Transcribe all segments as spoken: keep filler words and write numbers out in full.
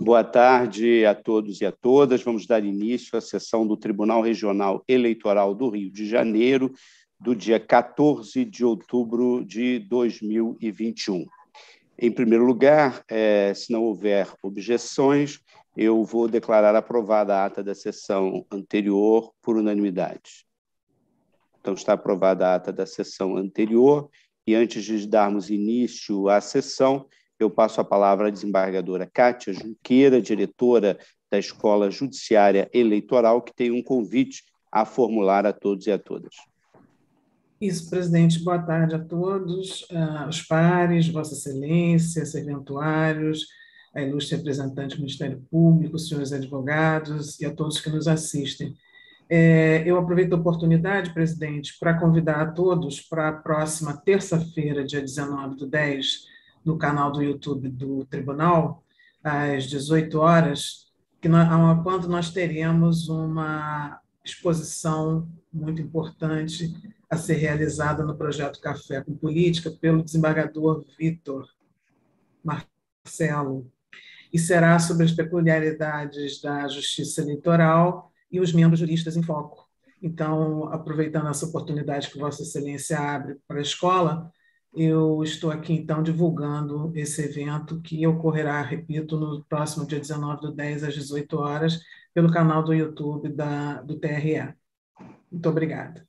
Boa tarde a todos e a todas. Vamos dar início à sessão do Tribunal Regional Eleitoral do Rio de Janeiro, do dia quatorze de outubro de dois mil e vinte e um. Em primeiro lugar, eh, se não houver objeções, eu vou declarar aprovada a ata da sessão anterior por unanimidade. Então, está aprovada a ata da sessão anterior, e antes de darmos início à sessão, eu passo a palavra à desembargadora Kátia Junqueira, diretora da Escola Judiciária Eleitoral, que tem um convite a formular a todos e a todas. Isso, presidente. Boa tarde a todos, uh, os pares, Vossa Excelência, serventuários, a ilustre representante do Ministério Público, os senhores advogados e a todos que nos assistem. É, eu aproveito a oportunidade, presidente, para convidar a todos para a próxima terça-feira, dia dezenove do dez, no canal do YouTube do Tribunal, às dezoito horas, que nós, quando nós teremos uma exposição muito importante a ser realizada no projeto Café com Política pelo desembargador Vitor Marcelo, e será sobre as peculiaridades da justiça eleitoral e os membros juristas em foco. Então, aproveitando essa oportunidade que Vossa Excelência abre para a escola, eu estou aqui, então, divulgando esse evento que ocorrerá, repito, no próximo dia dezenove do dez, às dezoito horas, pelo canal do YouTube da, do T R E. Muito obrigada.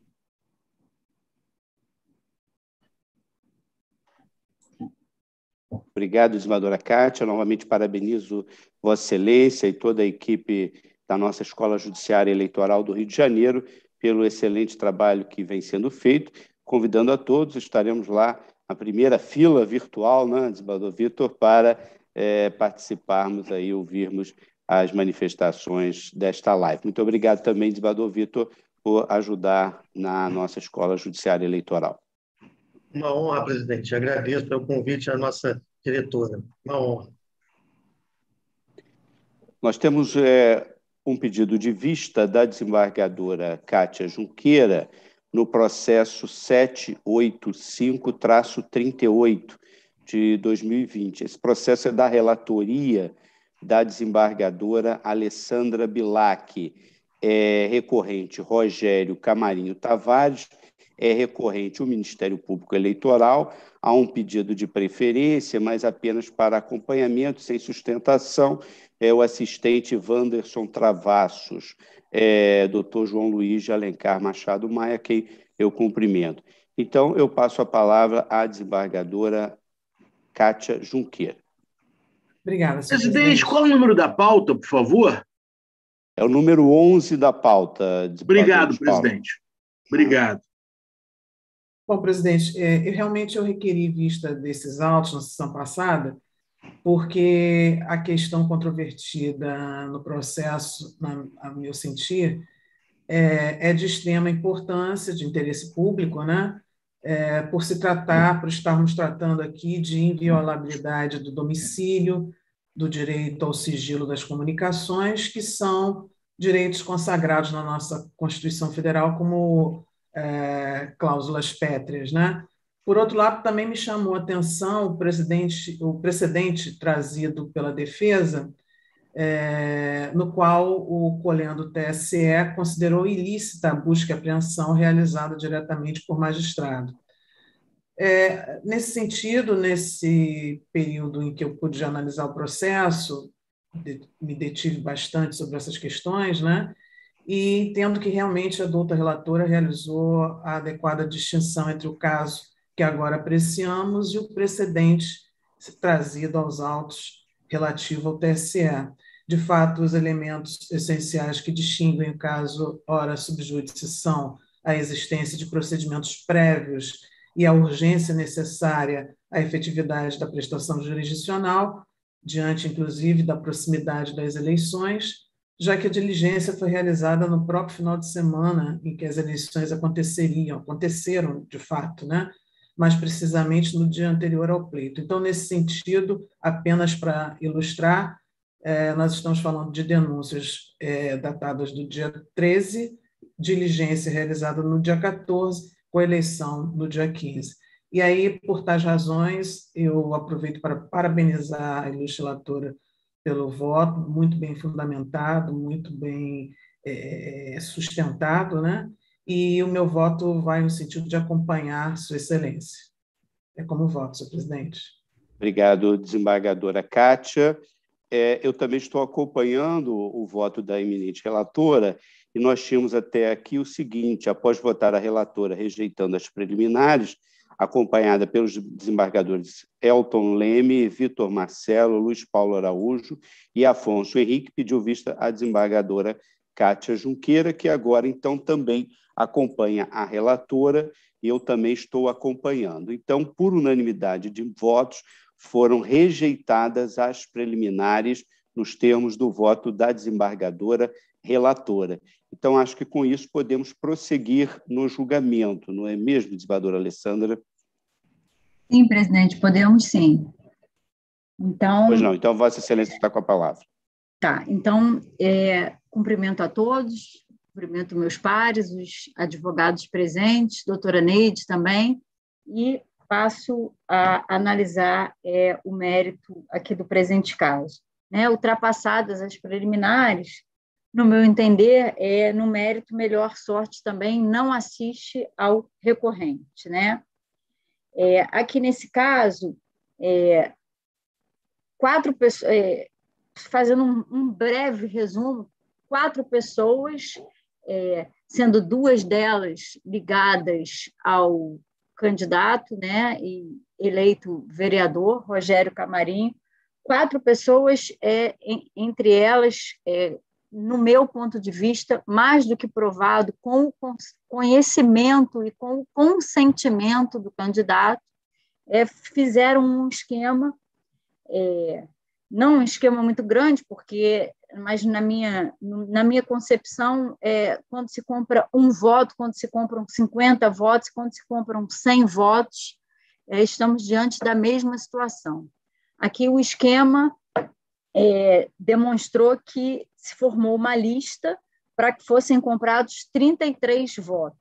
Obrigado, desembargadora Kátia. Novamente parabenizo Vossa Excelência e toda a equipe da nossa Escola Judiciária Eleitoral do Rio de Janeiro pelo excelente trabalho que vem sendo feito. Convidando a todos, estaremos lá na primeira fila virtual, né, desembargador Vitor, para é, participarmos aí, ouvirmos as manifestações desta live. Muito obrigado também, desembargador Vitor, por ajudar na nossa Escola Judiciária Eleitoral. Uma honra, presidente. Agradeço pelo convite à nossa diretora. Uma honra. Nós temos é, um pedido de vista da desembargadora Kátia Junqueira no processo setecentos e oitenta e cinco traço trinta e oito de dois mil e vinte. Esse processo é da relatoria da desembargadora Alessandra Bilac, é recorrente Rogério Camarinho Tavares, é recorrente o Ministério Público Eleitoral. Há um pedido de preferência, mas apenas para acompanhamento, sem sustentação, é o assistente Wanderson Travassos, é, doutor João Luiz de Alencar Machado Maia, quem eu cumprimento. Então, eu passo a palavra à desembargadora Kátia Junqueira. Obrigada, senhor presidente. presidente. Qual é o número da pauta, por favor? É o número onze da pauta. Obrigado, presidente. Obrigado. Bom, presidente, é, eu realmente eu requeri vista desses autos na sessão passada, porque a questão controvertida no processo, na, a meu sentir, é, é de extrema importância, de interesse público, né? É, por se tratar, por estarmos tratando aqui de inviolabilidade do domicílio, do direito ao sigilo das comunicações, que são direitos consagrados na nossa Constituição Federal como é, cláusulas pétreas, né? Por outro lado, também me chamou a atenção o, presidente, o precedente trazido pela defesa, é, no qual o colhendo do T S E considerou ilícita a busca e apreensão realizada diretamente por magistrado. É, nesse sentido, nesse período em que eu pude analisar o processo, de, me detive bastante sobre essas questões, né? E entendo que realmente a douta relatora realizou a adequada distinção entre o caso que agora apreciamos e o precedente trazido aos autos relativo ao T S E. De fato, os elementos essenciais que distinguem o caso ora subjúdice são a existência de procedimentos prévios e a urgência necessária à efetividade da prestação jurisdicional, diante, inclusive, da proximidade das eleições, já que a diligência foi realizada no próprio final de semana em que as eleições aconteceriam, aconteceram, de fato, né? Mais precisamente no dia anterior ao pleito. Então, nesse sentido, apenas para ilustrar, eh, nós estamos falando de denúncias eh, datadas do dia treze, diligência realizada no dia quatorze, com a eleição no dia quinze. E aí, por tais razões, eu aproveito para parabenizar a ilustre relatora pelo voto, muito bem fundamentado, muito bem é, sustentado, né? E o meu voto vai no sentido de acompanhar Sua Excelência. É como voto, senhor presidente. Obrigado, desembargadora Kátia. É, eu também estou acompanhando o voto da eminente relatora, e nós tínhamos até aqui o seguinte: após votar a relatora rejeitando as preliminares, acompanhada pelos desembargadores Elton Leme, Vitor Marcelo, Luiz Paulo Araújo e Afonso Henrique, pediu vista a desembargadora Kátia Junqueira, que agora, então, também acompanha a relatora, e eu também estou acompanhando. Então, por unanimidade de votos, foram rejeitadas as preliminares nos termos do voto da desembargadora relatora. Então, acho que com isso podemos prosseguir no julgamento, não é mesmo, desembargadora Alessandra? Sim, presidente, podemos sim. Então, pois não, então Vossa Excelência está com a palavra. Tá, então, é, cumprimento a todos, cumprimento meus pares, os advogados presentes, doutora Neide também, e passo a analisar é, o mérito aqui do presente caso. Né, ultrapassadas as preliminares, no meu entender, é, no mérito, melhor sorte também não assiste ao recorrente. Né? É, aqui, nesse caso, é, quatro pessoas, é, fazendo um, um breve resumo, quatro pessoas, é, sendo duas delas ligadas ao candidato, né, e eleito vereador, Rogério Camarinho, quatro pessoas, é, entre elas, é, no meu ponto de vista, mais do que provado, com o conhecimento e com o consentimento do candidato, é, fizeram um esquema, é, não um esquema muito grande, porque, mas na minha, na minha concepção, é, quando se compra um voto, quando se compram cinquenta votos, quando se compram cem votos, é, estamos diante da mesma situação. Aqui o esquema é, demonstrou que se formou uma lista para que fossem comprados trinta e três votos.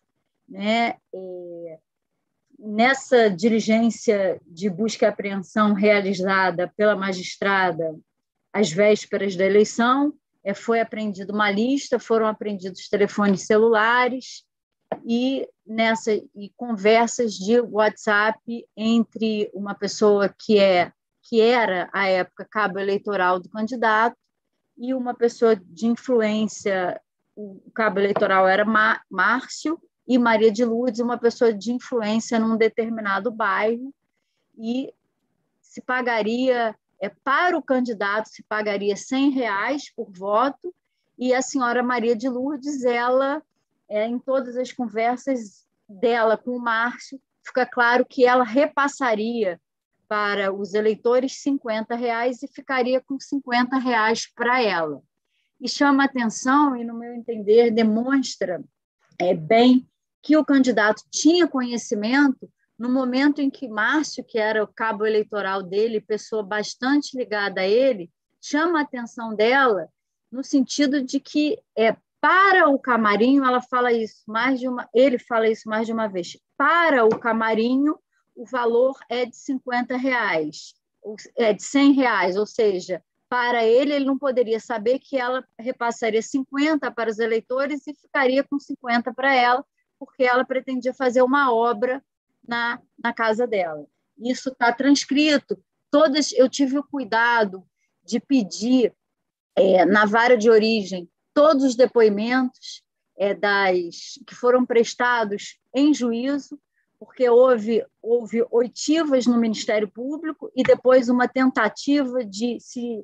Né? É, nessa diligência de busca e apreensão realizada pela magistrada às vésperas da eleição, é, foi apreendida uma lista, foram apreendidos telefones celulares e, nessa, e conversas de WhatsApp entre uma pessoa que, é, que era, à época, cabo eleitoral do candidato e uma pessoa de influência, o cabo eleitoral era Márcio, e Maria de Lourdes, uma pessoa de influência num determinado bairro, e se pagaria, é, para o candidato, se pagaria cem reais por voto, e a senhora Maria de Lourdes, ela, é, em todas as conversas dela com o Márcio, fica claro que ela repassaria para os eleitores cinquenta reais e ficaria com cinquenta reais para ela. E chama atenção, e, no meu entender, demonstra é, bem que o candidato tinha conhecimento no momento em que Márcio, que era o cabo eleitoral dele, pessoa bastante ligada a ele, chama a atenção dela no sentido de que, é, para o Camarinho, ela fala isso mais de uma, ele fala isso mais de uma vez, para o Camarinho, o valor é de cinquenta reais, é de cem reais, ou seja, para ele, ele não poderia saber que ela repassaria cinquenta para os eleitores e ficaria com cinquenta para ela, porque ela pretendia fazer uma obra na, na casa dela. Isso está transcrito. Todas, eu tive o cuidado de pedir, é, na vara de origem, todos os depoimentos é, das, que foram prestados em juízo, porque houve, houve oitivas no Ministério Público e depois uma tentativa de se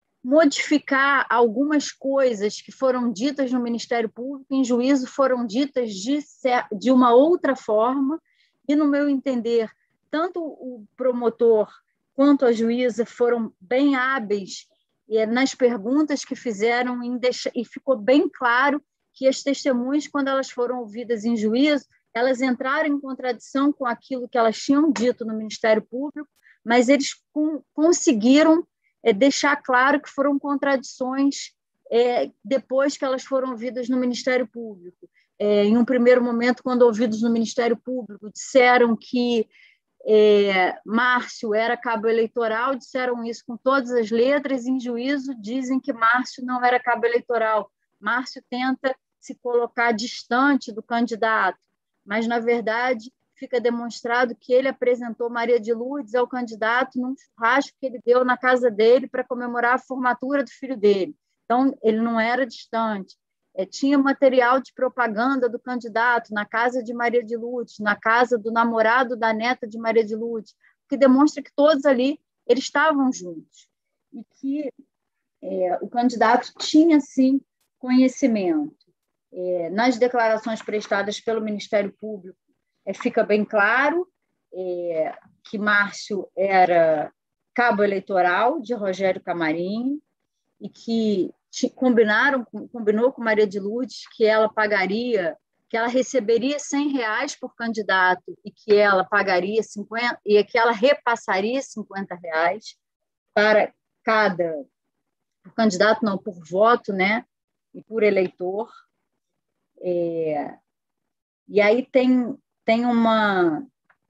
modificar algumas coisas que foram ditas no Ministério Público, em juízo foram ditas de, de uma outra forma, e, no meu entender, tanto o promotor quanto a juíza foram bem hábeis nas perguntas que fizeram, em deixar, e ficou bem claro que as testemunhas, quando elas foram ouvidas em juízo, elas entraram em contradição com aquilo que elas tinham dito no Ministério Público, mas eles com, conseguiram é, deixar claro que foram contradições é, depois que elas foram ouvidas no Ministério Público. É, em um primeiro momento, quando ouvidos no Ministério Público, disseram que é, Márcio era cabo eleitoral, disseram isso com todas as letras, em juízo dizem que Márcio não era cabo eleitoral. Márcio tenta se colocar distante do candidato, mas, na verdade, fica demonstrado que ele apresentou Maria de Lourdes ao candidato num churrasco que ele deu na casa dele para comemorar a formatura do filho dele. Então, ele não era distante. É, tinha material de propaganda do candidato na casa de Maria de Lourdes, na casa do namorado da neta de Maria de Lourdes, que demonstra que todos ali eles estavam juntos e que é, o candidato tinha, sim, conhecimento. É, nas declarações prestadas pelo Ministério Público, é, fica bem claro é, que Márcio era cabo eleitoral de Rogério Camarinho e que combinaram, combinou com Maria de Lourdes que ela pagaria, que ela receberia cem reais por candidato e que ela pagaria cinquenta, e que ela repassaria cinquenta reais para cada, por candidato não, por voto, né, e por eleitor. É, e aí tem, tem uma,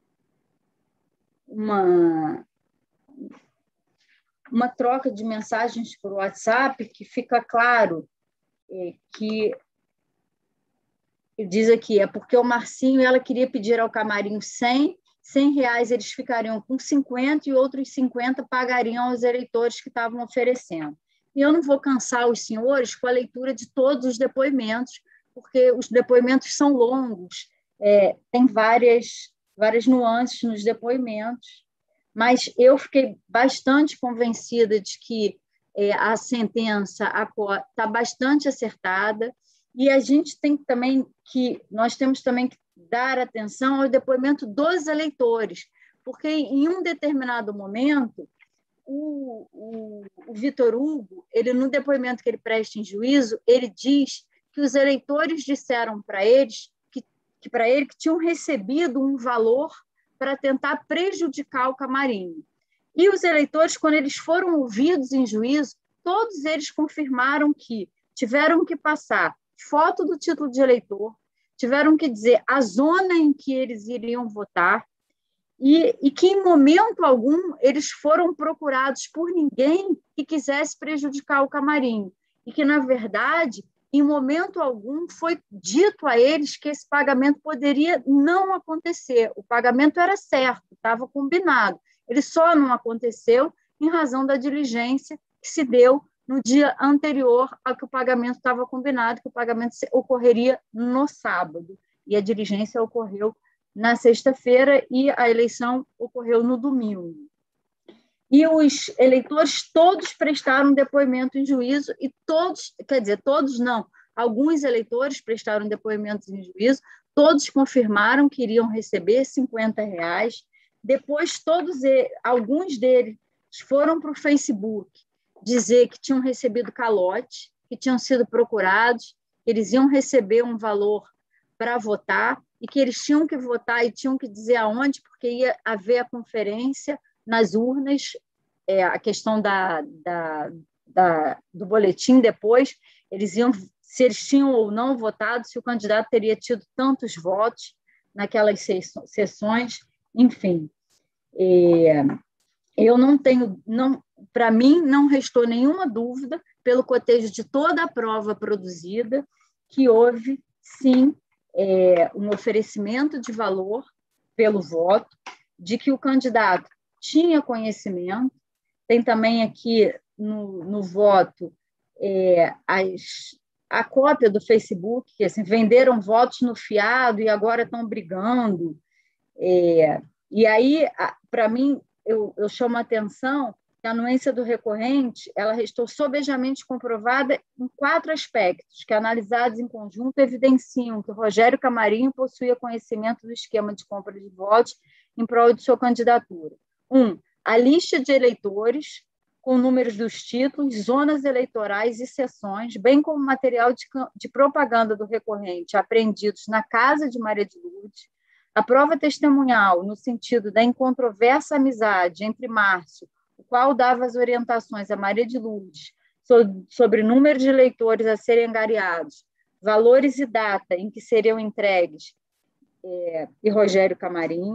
uma uma troca de mensagens por WhatsApp que fica claro é, que diz aqui, é porque o Marcinho ela queria pedir ao Camarinho cem, cem reais eles ficariam com cinquenta e outros cinquenta pagariam aos eleitores que estavam oferecendo. E eu não vou cansar os senhores com a leitura de todos os depoimentos, porque os depoimentos são longos, é, tem várias, várias nuances nos depoimentos, mas eu fiquei bastante convencida de que é, a sentença está bastante acertada e a gente tem também que, nós temos também que dar atenção ao depoimento dos eleitores, porque em um determinado momento, o, o, o Vitor Hugo, ele, no depoimento que ele presta em juízo, ele diz que os eleitores disseram para eles que, que para ele que tinham recebido um valor para tentar prejudicar o Camarinho. E os eleitores, quando eles foram ouvidos em juízo, todos eles confirmaram que tiveram que passar foto do título de eleitor, tiveram que dizer a zona em que eles iriam votar e, e que, em momento algum, eles foram procurados por ninguém que quisesse prejudicar o Camarinho. E que, na verdade, em momento algum, foi dito a eles que esse pagamento poderia não acontecer. O pagamento era certo, estava combinado. Ele só não aconteceu em razão da diligência que se deu no dia anterior a que o pagamento estava combinado, que o pagamento ocorreria no sábado. E a diligência ocorreu na sexta-feira e a eleição ocorreu no domingo. E os eleitores todos prestaram depoimento em juízo e todos, quer dizer, todos não, alguns eleitores prestaram depoimentos em juízo, todos confirmaram que iriam receber cinquenta reais. Depois, todos eles, alguns deles foram para o Facebook dizer que tinham recebido calote, que tinham sido procurados, que eles iam receber um valor para votar e que eles tinham que votar e tinham que dizer aonde, porque ia haver a conferência nas urnas, é, a questão da, da, da, do boletim depois, eles iam, se eles tinham ou não votado, se o candidato teria tido tantos votos naquelas sessões, enfim. É, eu não tenho, não, para mim, não restou nenhuma dúvida, pelo cotejo de toda a prova produzida, que houve, sim, é, um oferecimento de valor pelo voto, de que o candidato tinha conhecimento. Tem também aqui no, no voto é, as, a cópia do Facebook, que assim, venderam votos no fiado e agora estão brigando. É, e aí, para mim, eu, eu chamo a atenção que a anuência do recorrente ela restou sobejamente comprovada em quatro aspectos, que, analisados em conjunto, evidenciam que o Rogério Camarinho possuía conhecimento do esquema de compra de votos em prol de sua candidatura. Um, a lista de eleitores, com números dos títulos, zonas eleitorais e sessões, bem como material de, de propaganda do recorrente apreendidos na casa de Maria de Lourdes, a prova testemunhal, no sentido da incontroversa amizade entre Márcio, o qual dava as orientações a Maria de Lourdes sobre, sobre número de eleitores a serem angariados, valores e data em que seriam entregues, é, e Rogério Camarinho,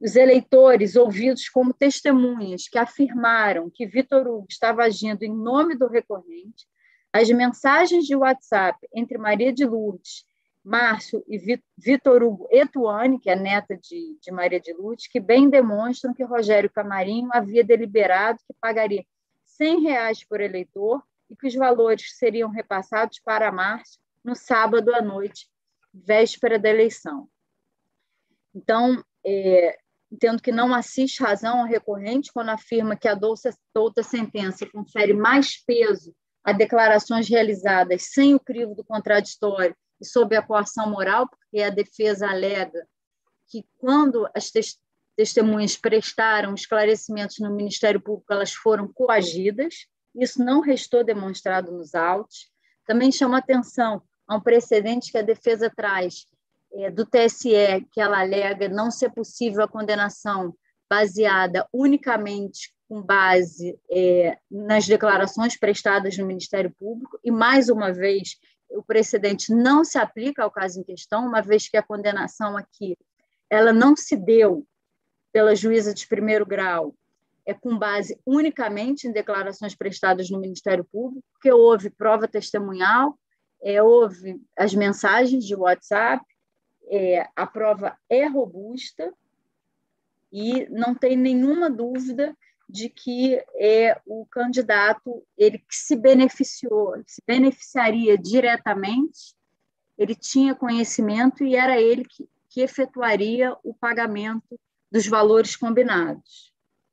os eleitores ouvidos como testemunhas que afirmaram que Vitor Hugo estava agindo em nome do recorrente, as mensagens de WhatsApp entre Maria de Lourdes, Márcio e Vitor Hugo Etuani, que é neta de, de Maria de Lourdes, que bem demonstram que Rogério Camarinho havia deliberado que pagaria cem reais por eleitor e que os valores seriam repassados para Márcio no sábado à noite, véspera da eleição. Então, é, entendo que não assiste razão ao recorrente quando afirma que a douta sentença confere mais peso a declarações realizadas sem o crivo do contraditório e sob a coação moral, porque a defesa alega que quando as testemunhas prestaram esclarecimentos no Ministério Público, elas foram coagidas. Isso não restou demonstrado nos autos. Também chama atenção a um precedente que a defesa traz é, do T S E, que ela alega não ser possível a condenação baseada unicamente com base é, nas declarações prestadas no Ministério Público, e, mais uma vez, o precedente não se aplica ao caso em questão, uma vez que a condenação aqui ela não se deu pela juíza de primeiro grau, é com base unicamente em declarações prestadas no Ministério Público, porque houve prova testemunhal, é, houve as mensagens de WhatsApp, é, a prova é robusta e não tem nenhuma dúvida de que é o candidato, ele que se beneficiou, se beneficiaria diretamente, ele tinha conhecimento e era ele que, que efetuaria o pagamento dos valores combinados.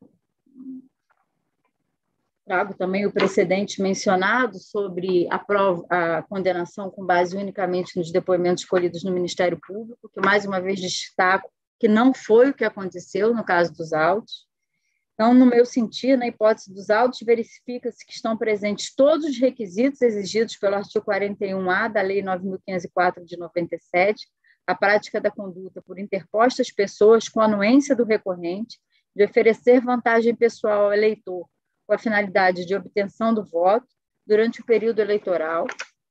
Trago também o precedente mencionado sobre a, prova, a condenação com base unicamente nos depoimentos colhidos no Ministério Público, que, mais uma vez, destaco que não foi o que aconteceu no caso dos autos. Então, no meu sentir, na hipótese dos autos, verifica-se que estão presentes todos os requisitos exigidos pelo artigo quarenta e um A da Lei nove mil quinhentos e quatro de noventa e sete, a prática da conduta por interpostas pessoas com anuência do recorrente de oferecer vantagem pessoal ao eleitor com a finalidade de obtenção do voto durante o período eleitoral.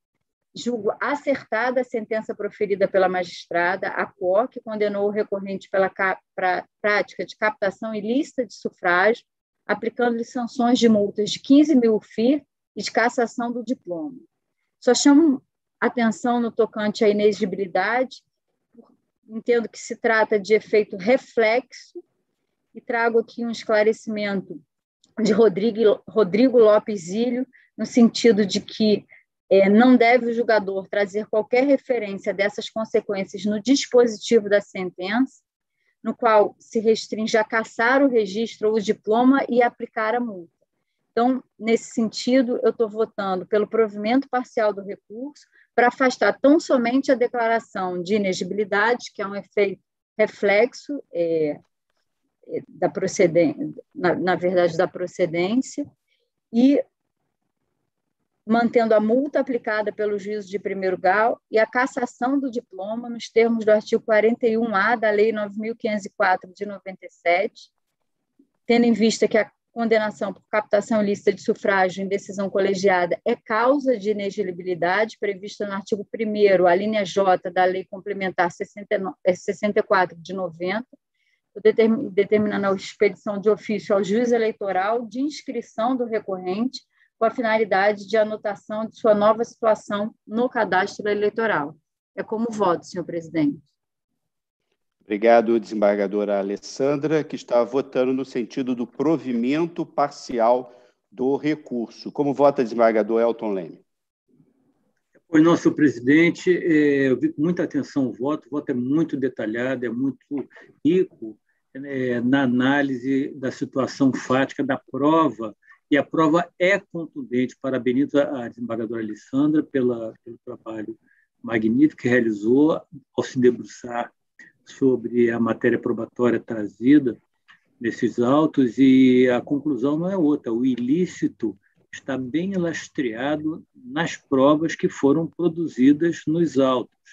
Julgo acertada a sentença proferida pela magistrada, a qual que condenou o recorrente pela pra, prática de captação ilícita de sufrágio, aplicando-lhe sanções de multas de quinze mil F I I e de cassação do diploma. Só chamo atenção no tocante à inexigibilidade, entendo que se trata de efeito reflexo, e trago aqui um esclarecimento de Rodrigo, Rodrigo Lopes Ilho, no sentido de que É, não deve o julgador trazer qualquer referência dessas consequências no dispositivo da sentença, no qual se restringe a cassar o registro ou o diploma e aplicar a multa. Então, nesse sentido, eu estou votando pelo provimento parcial do recurso para afastar tão somente a declaração de inexigibilidade, que é um efeito reflexo é, da procedência, na, na verdade, da procedência, e mantendo a multa aplicada pelo juízo de primeiro grau e a cassação do diploma nos termos do artigo quarenta e um A da Lei nove mil quinhentos e quatro de noventa e sete, tendo em vista que a condenação por captação ilícita de sufrágio em decisão colegiada é causa de inexigibilidade prevista no artigo primeiro, a linha J da Lei Complementar sessenta e quatro de noventa, determinando a expedição de ofício ao juiz eleitoral de inscrição do recorrente com a finalidade de anotação de sua nova situação no cadastro eleitoral. É como voto, senhor presidente. Obrigado, desembargadora Alessandra, que está votando no sentido do provimento parcial do recurso. Como vota, desembargador Elton Leme? Pois não, senhor presidente, eu vi com muita atenção o voto, o voto é muito detalhado, é muito rico na análise da situação fática da prova, e a prova é contundente. Parabenizo a desembargadora Alessandra pela, pelo trabalho magnífico que realizou ao se debruçar sobre a matéria probatória trazida nesses autos, e a conclusão não é outra. O ilícito está bem lastreado nas provas que foram produzidas nos autos.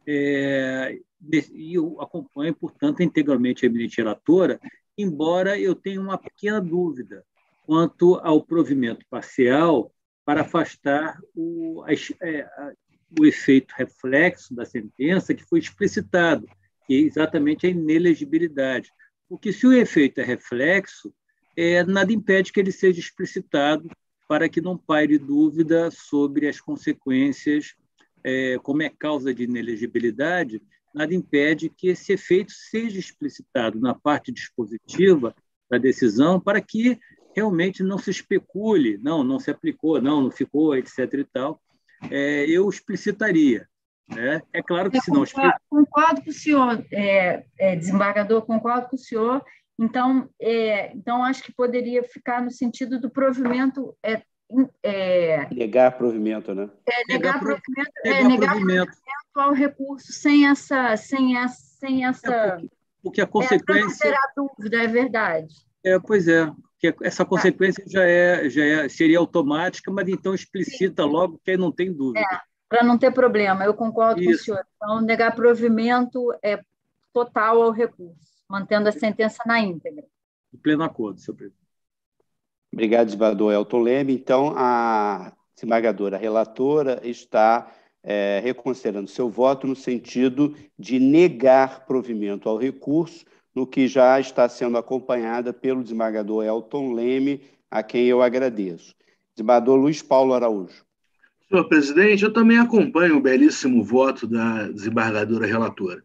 É, e eu acompanho, portanto, integralmente a eminente relatora, embora eu tenha uma pequena dúvida quanto ao provimento parcial para afastar o, a, a, o efeito reflexo da sentença que foi explicitado, que é exatamente a inelegibilidade. Porque se o efeito é reflexo, é, nada impede que ele seja explicitado para que não paire dúvida sobre as consequências, é, como é causa de inelegibilidade, nada impede que esse efeito seja explicitado na parte dispositiva da decisão para que realmente não se especule, não, não se aplicou, não, não ficou, etc. e tal. É, eu explicitaria. Né? É claro que se não explica... Concordo com o senhor, é, é, desembargador, concordo com o senhor. Então, é, então, acho que poderia ficar no sentido do provimento... É, é, negar provimento, né? É, negar, negar provimento, negar, é, negar provimento. provimento ao recurso sem essa... Sem essa, sem essa é porque, porque a consequência... É, para não ter a dúvida, é verdade. É, pois é. Que essa consequência já, é, já é, seria automática, mas então explicita Sim. logo que aí não tem dúvida. É, para não ter problema, eu concordo Isso. com o senhor. Então, negar provimento é total ao recurso, mantendo a sentença na íntegra. Em pleno acordo, senhor presidente. Obrigado, desembargador Elton Leme. Então, a desembargadora relatora está é, reconsiderando seu voto no sentido de negar provimento ao recurso, no que já está sendo acompanhada pelo desembargador Elton Leme, a quem eu agradeço. Desembargador Luiz Paulo Araújo. Senhor presidente, eu também acompanho o belíssimo voto da desembargadora relatora.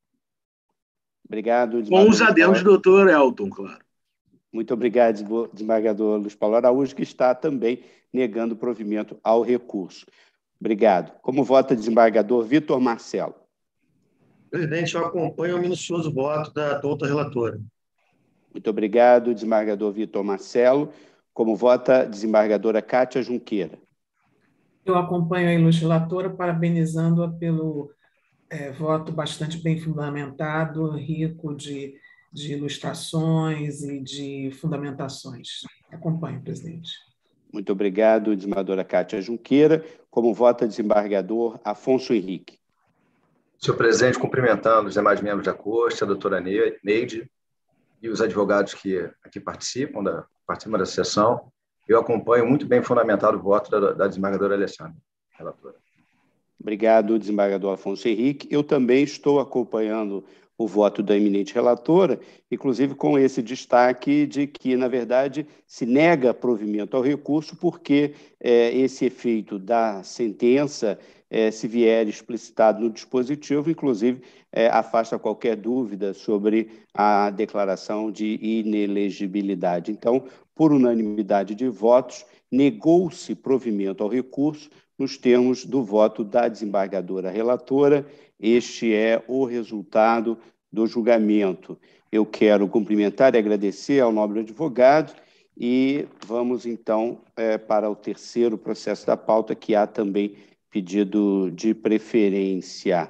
Obrigado. Com os adendos do doutor Elton, claro. Muito obrigado, desembargador Luiz Paulo Araújo, que está também negando provimento ao recurso. Obrigado. Como vota o desembargador Vitor Marcelo? Presidente, eu acompanho o minucioso voto da doutora relatora. Muito obrigado, desembargador Vitor Marcelo. Como vota a desembargadora Kátia Junqueira? Eu acompanho a ilustre relatora, parabenizando-a pelo é, voto bastante bem fundamentado, rico de, de ilustrações e de fundamentações. Acompanho, presidente. Muito obrigado, desembargadora Kátia Junqueira. Como vota o desembargador Afonso Henrique? Senhor presidente, cumprimentando os demais membros da corte, a doutora Neide e os advogados que aqui participam da, participam da sessão, eu acompanho muito bem fundamentado o voto da, da desembargadora Alessandra, relatora. Obrigado, desembargador Afonso Henrique. Eu também estou acompanhando o voto da eminente relatora, inclusive com esse destaque de que, na verdade, se nega provimento ao recurso porque é, esse efeito da sentença, é, se vier explicitado no dispositivo, inclusive, é, afasta qualquer dúvida sobre a declaração de inelegibilidade. Então, por unanimidade de votos, negou-se provimento ao recurso nos termos do voto da desembargadora relatora. Este é o resultado do julgamento. Eu quero cumprimentar e agradecer ao nobre advogado e vamos, então, é, para o terceiro processo da pauta, que há também pedido de preferência.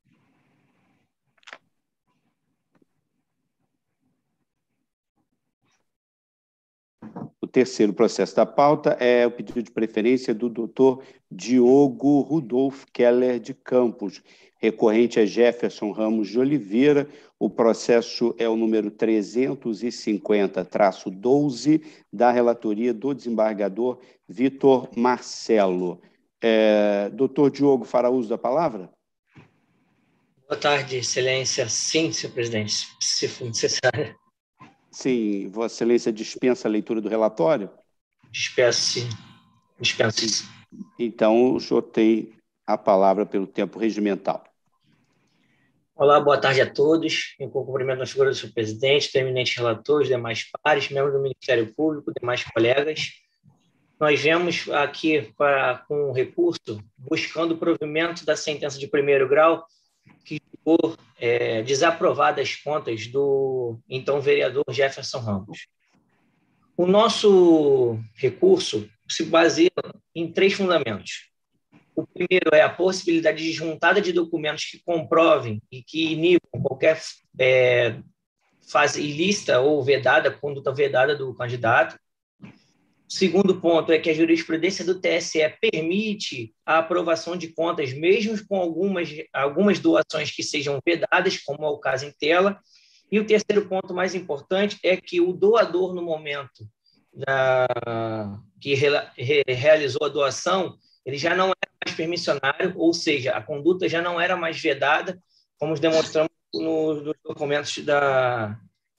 O terceiro processo da pauta é o pedido de preferência do doutor Diogo Rudolf Keller de Campos, recorrente a Jefferson Ramos de Oliveira. O processo é o número trezentos e cinquenta traço doze, da relatoria do desembargador Vitor Marcelo. É, doutor Diogo, fará uso da palavra? Boa tarde, excelência. Sim, senhor presidente, se for necessário. Sim, Vossa Excelência dispensa a leitura do relatório? Dispense. Dispense. Então, o senhor tem a palavra pelo tempo regimental. Olá, boa tarde a todos. Eu cumprimento a figura do senhor presidente, do eminente relator, os demais pares, membros do Ministério Público, demais colegas. Nós viemos aqui para, com o recurso buscando o provimento da sentença de primeiro grau que for é, desaprovar as contas do então vereador Jefferson Ramos. O nosso recurso se baseia em três fundamentos. O primeiro é a possibilidade de juntada de documentos que comprovem e que inibam qualquer é, fase ilícita ou vedada, conduta vedada do candidato. O segundo ponto é que a jurisprudência do T S E permite a aprovação de contas, mesmo com algumas, algumas doações que sejam vedadas, como é o caso em tela. E o terceiro ponto mais importante é que o doador, no momento da, que re, re, realizou a doação, ele já não era mais permissionário, ou seja, a conduta já não era mais vedada, como demonstramos no, nos documentos da,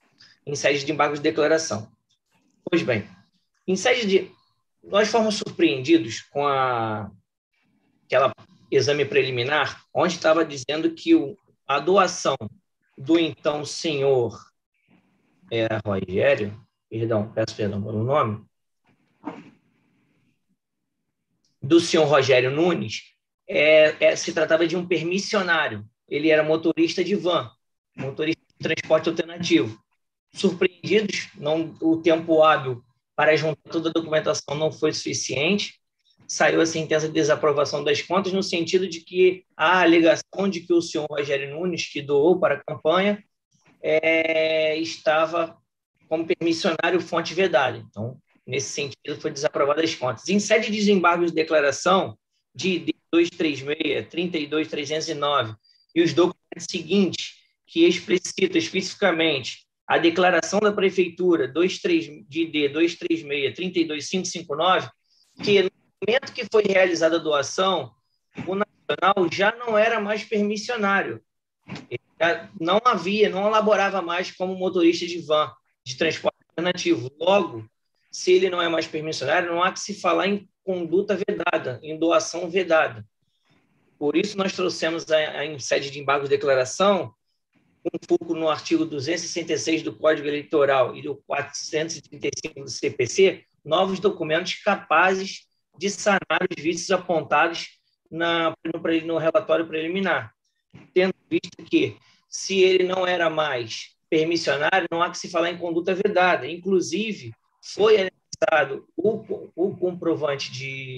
em sede de embargo de declaração. Pois bem, em sede de... Nós fomos surpreendidos com a... aquela exame preliminar, onde estava dizendo que o... a doação do então senhor é, Rogério, perdão, peço perdão pelo nome, do senhor Rogério Nunes, é, é, se tratava de um permissionário. Ele era motorista de van, motorista de transporte alternativo. Surpreendidos, não, o tempo hábil para juntar toda a documentação não foi suficiente, saiu a sentença de desaprovação das contas, no sentido de que a alegação de que o senhor Rogério Nunes, que doou para a campanha, é, estava como permissionário fonte vedada. Então, nesse sentido, foi desaprovada as contas. Em sede de desembargo de declaração de D duzentos e trinta e seis, trinta e dois mil trezentos e nove e os documentos seguintes, que explicitam especificamente a declaração da Prefeitura de D duzentos e trinta e seis, trinta e dois mil quinhentos e cinquenta e nove, que no momento que foi realizada a doação, o Nacional já não era mais permissionário. Ele já não havia, não elaborava mais como motorista de van, de transporte alternativo. Logo, se ele não é mais permissionário, não há que se falar em conduta vedada, em doação vedada. Por isso, nós trouxemos, a, a, em sede de embargo de declaração, um foco no artigo duzentos e sessenta e seis do Código Eleitoral e do quatrocentos e trinta e cinco do C P C, novos documentos capazes de sanar os vícios apontados na, no, no relatório preliminar, tendo visto que, se ele não era mais permissionário, não há que se falar em conduta vedada. Inclusive, foi anexado o, o comprovante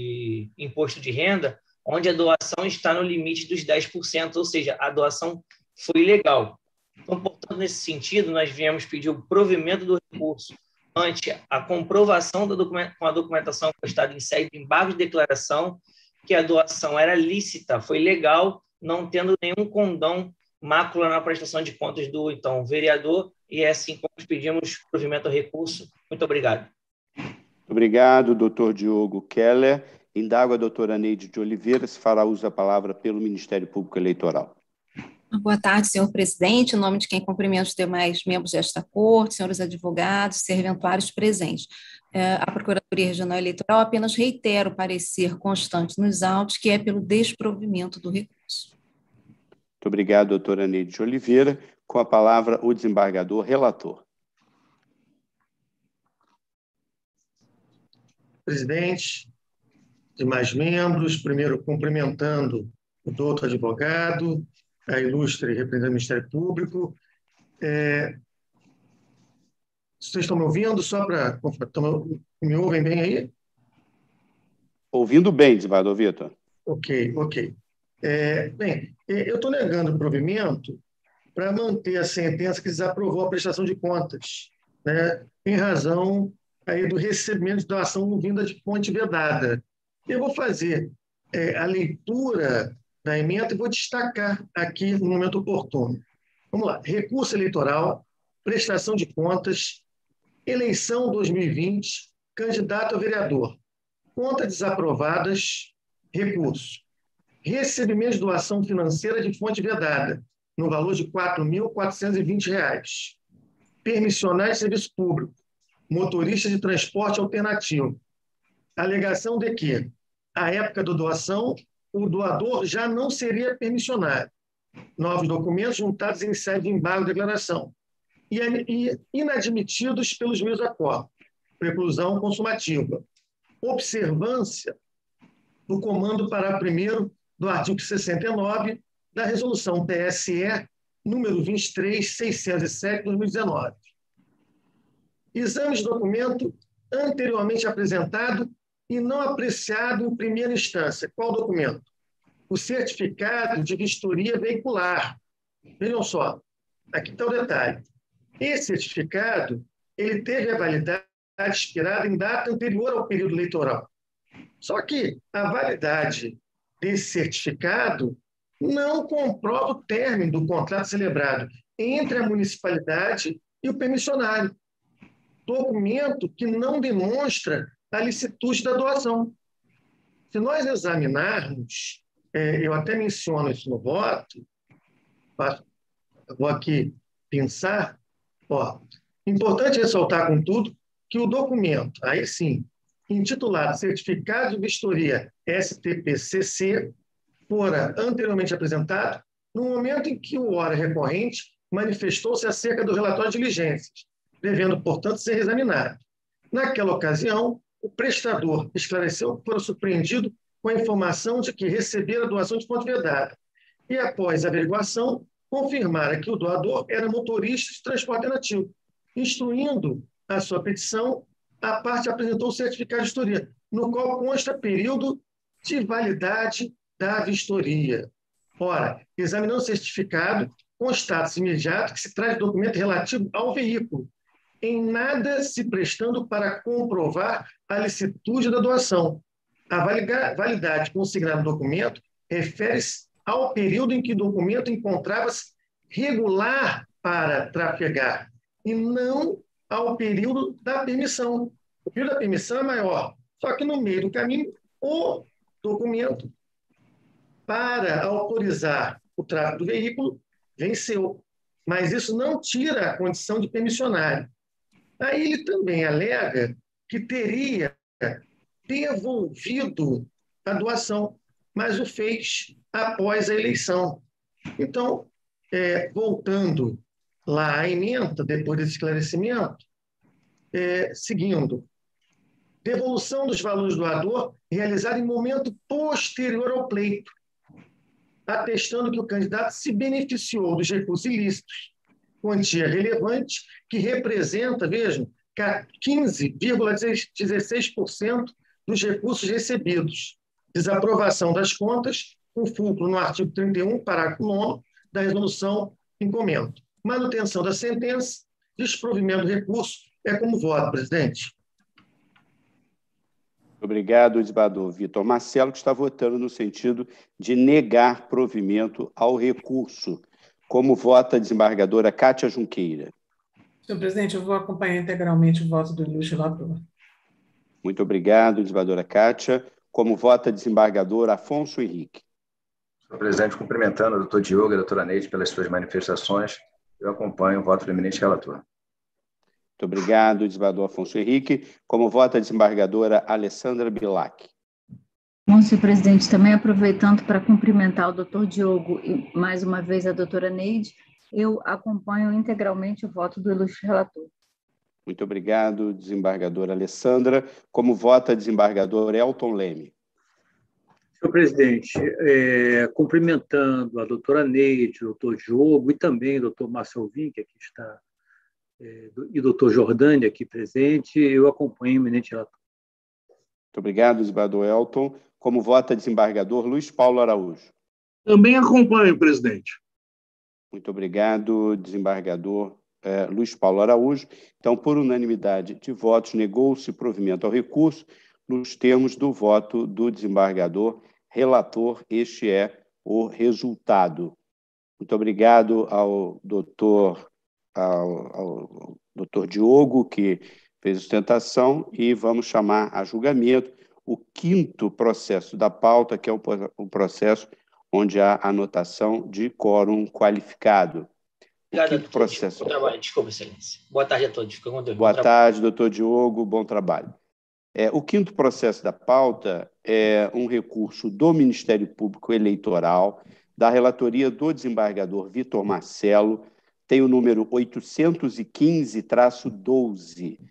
de imposto de renda, onde a doação está no limite dos dez por cento, ou seja, a doação foi legal. Então, portanto, nesse sentido, nós viemos pedir o provimento do recurso ante a comprovação da document- com a documentação postada em sede de embargo de declaração, que a doação era lícita, foi legal, não tendo nenhum condão, mácula na prestação de contas do, então, vereador, e é assim como pedimos provimento ao recurso. Muito obrigado. Obrigado, doutor Diogo Keller. Indago a doutora Neide de Oliveira se fará uso da palavra pelo Ministério Público Eleitoral. Boa tarde, senhor presidente. Em nome de quem cumprimento os demais membros desta corte, senhores advogados, serventuários presentes. A Procuradoria Regional Eleitoral apenas reitera o parecer constante nos autos, que é pelo desprovimento do recurso. Muito obrigado, doutora Neide de Oliveira. Com a palavra, o desembargador relator. Presidente, demais membros, primeiro cumprimentando o doutor advogado, a ilustre representante do Ministério Público. É... Vocês estão me ouvindo? Só para... Me ouvem bem aí? Ouvindo bem, desembargador Vitor. Ok, ok. É, bem, eu estou negando o provimento para manter a sentença que desaprovou a prestação de contas, né, em razão aí do recebimento de doação vinda de fonte vedada. Eu vou fazer é, a leitura da emenda e vou destacar aqui no momento oportuno. Vamos lá. Recurso eleitoral, prestação de contas, eleição dois mil e vinte, candidato a vereador, contas desaprovadas, recurso. Recebimento de doação financeira de fonte vedada, no valor de quatro mil quatrocentos e vinte reais. Permissionário de serviço público, motorista de transporte alternativo. Alegação de que, à época da doação, o doador já não seria permissionário. Novos documentos juntados em sede de embargo de declaração. E inadmitidos pelos meus acordos. Preclusão consumativa. Observância do comando parágrafo primeiro do artigo sessenta e nove da Resolução T S E número vinte e três mil seiscentos e sete de dois mil e dezenove. Exame de documento anteriormente apresentado e não apreciado em primeira instância. Qual documento? O certificado de vistoria veicular. Vejam só, aqui está o detalhe. Esse certificado ele teve a validade expirada em data anterior ao período eleitoral. Só que a validade desse certificado não comprova o término do contrato celebrado entre a municipalidade e o permissionário. Documento que não demonstra a licitude da doação. Se nós examinarmos, é, eu até menciono isso no voto, vou aqui pensar, ó, Importante ressaltar, contudo, que o documento, aí sim, intitulado Certificado de Vistoria S T P C C, fora anteriormente apresentado no momento em que o ora recorrente manifestou-se acerca do relatório de diligências, devendo, portanto, ser examinado. Naquela ocasião, o prestador esclareceu que fora surpreendido com a informação de que recebera a doação de fonte vedada e, após a averiguação, confirmara que o doador era motorista de transporte alternativo. Instruindo a sua petição, a parte apresentou o certificado de vistoria, no qual consta período de validade da vistoria. Ora, examinando o certificado, constata-se imediato que se trata de documento relativo ao veículo, em nada se prestando para comprovar a licitude da doação. A validade consignada no documento refere-se ao período em que o documento encontrava-se regular para trafegar, e não ao período da permissão. O período da permissão é maior, só que no meio do caminho, o documento para autorizar o tráfego do veículo venceu, mas isso não tira a condição de permissionário. Aí ele também alega que teria devolvido a doação, mas o fez após a eleição. Então, é, voltando lá à ementa, depois desse esclarecimento, é, seguindo, devolução dos valores do doador realizada em momento posterior ao pleito, atestando que o candidato se beneficiou dos recursos ilícitos, quantia relevante, que representa, vejam, quinze vírgula dezesseis por cento dos recursos recebidos. Desaprovação das contas, com fulcro no artigo trinta e um, parágrafo nono, da resolução em comento. Manutenção da sentença, desprovimento do recurso, é como voto, presidente. Obrigado, desembargador Vitor Marcelo, que está votando no sentido de negar provimento ao recurso. Como vota a desembargadora Kátia Junqueira? Senhor presidente, eu vou acompanhar integralmente o voto do ilustre relator. Muito obrigado, desembargadora Kátia. Como vota a desembargador Afonso Henrique? Senhor presidente, cumprimentando o doutor Diogo e a doutora Neide pelas suas manifestações, eu acompanho o voto do eminente relator. Muito obrigado, desembargador Afonso Henrique. Como vota a desembargadora Alessandra Bilac? Bom, senhor presidente, também aproveitando para cumprimentar o doutor Diogo e, mais uma vez, a doutora Neide, eu acompanho integralmente o voto do ilustre relator. Muito obrigado, desembargadora Alessandra. Como vota a desembargador Elton Leme? Senhor presidente, é, cumprimentando a doutora Neide, o doutor Diogo e também o doutor Márcio Alvim, que aqui está, é, e o doutor Jordani aqui presente, eu acompanho o eminente relator. Muito obrigado, desembargador Elton. Como vota desembargador Luiz Paulo Araújo? Também acompanho, presidente. Muito obrigado, desembargador eh, Luiz Paulo Araújo. Então, por unanimidade de votos, negou-se provimento ao recurso nos termos do voto do desembargador relator. Este é o resultado. Muito obrigado ao doutor, ao, ao doutor Diogo, que fez a sustentação, e vamos chamar a julgamento o quinto processo da pauta, que é o, o processo onde há anotação de quórum qualificado. Obrigado o quinto a todos. processo. Bom trabalho, desculpa, excelência. Boa tarde a todos. Fica com Deus. Boa tarde, doutor Diogo, bom trabalho. É, o quinto processo da pauta é um recurso do Ministério Público Eleitoral, da relatoria do desembargador Vitor Marcelo, tem o número oitocentos e quinze traço doze,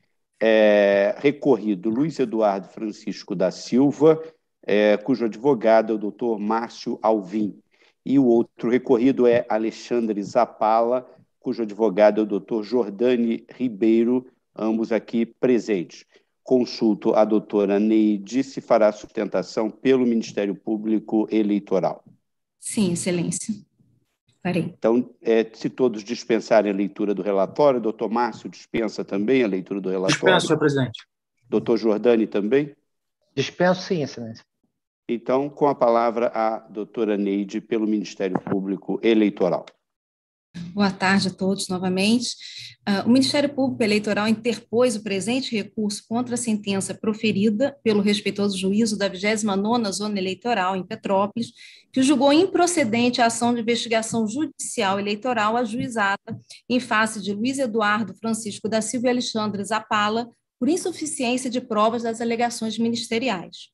é, recorrido Luiz Eduardo Francisco da Silva, é, cujo advogado é o doutor Márcio Alvim, e o outro recorrido é Alexandre Zappala, cujo advogado é o doutor Jordani Ribeiro, ambos aqui presentes. Consulto a doutora Neide se fará sustentação pelo Ministério Público Eleitoral. Sim, excelência. Farei. Então, é, se todos dispensarem a leitura do relatório, doutor Márcio dispensa também a leitura do relatório? Dispenso, senhor presidente. Doutor Jordani também? Dispenso, sim, excelência. Então, com a palavra a doutora Neide pelo Ministério Público Eleitoral. Boa tarde a todos novamente. Uh, o Ministério Público Eleitoral interpôs o presente recurso contra a sentença proferida pelo respeitoso juízo da vigésima nona Zona Eleitoral em Petrópolis, que julgou improcedente a ação de investigação judicial eleitoral ajuizada em face de Luiz Eduardo Francisco da Silva e Alexandre Zappala por insuficiência de provas das alegações ministeriais.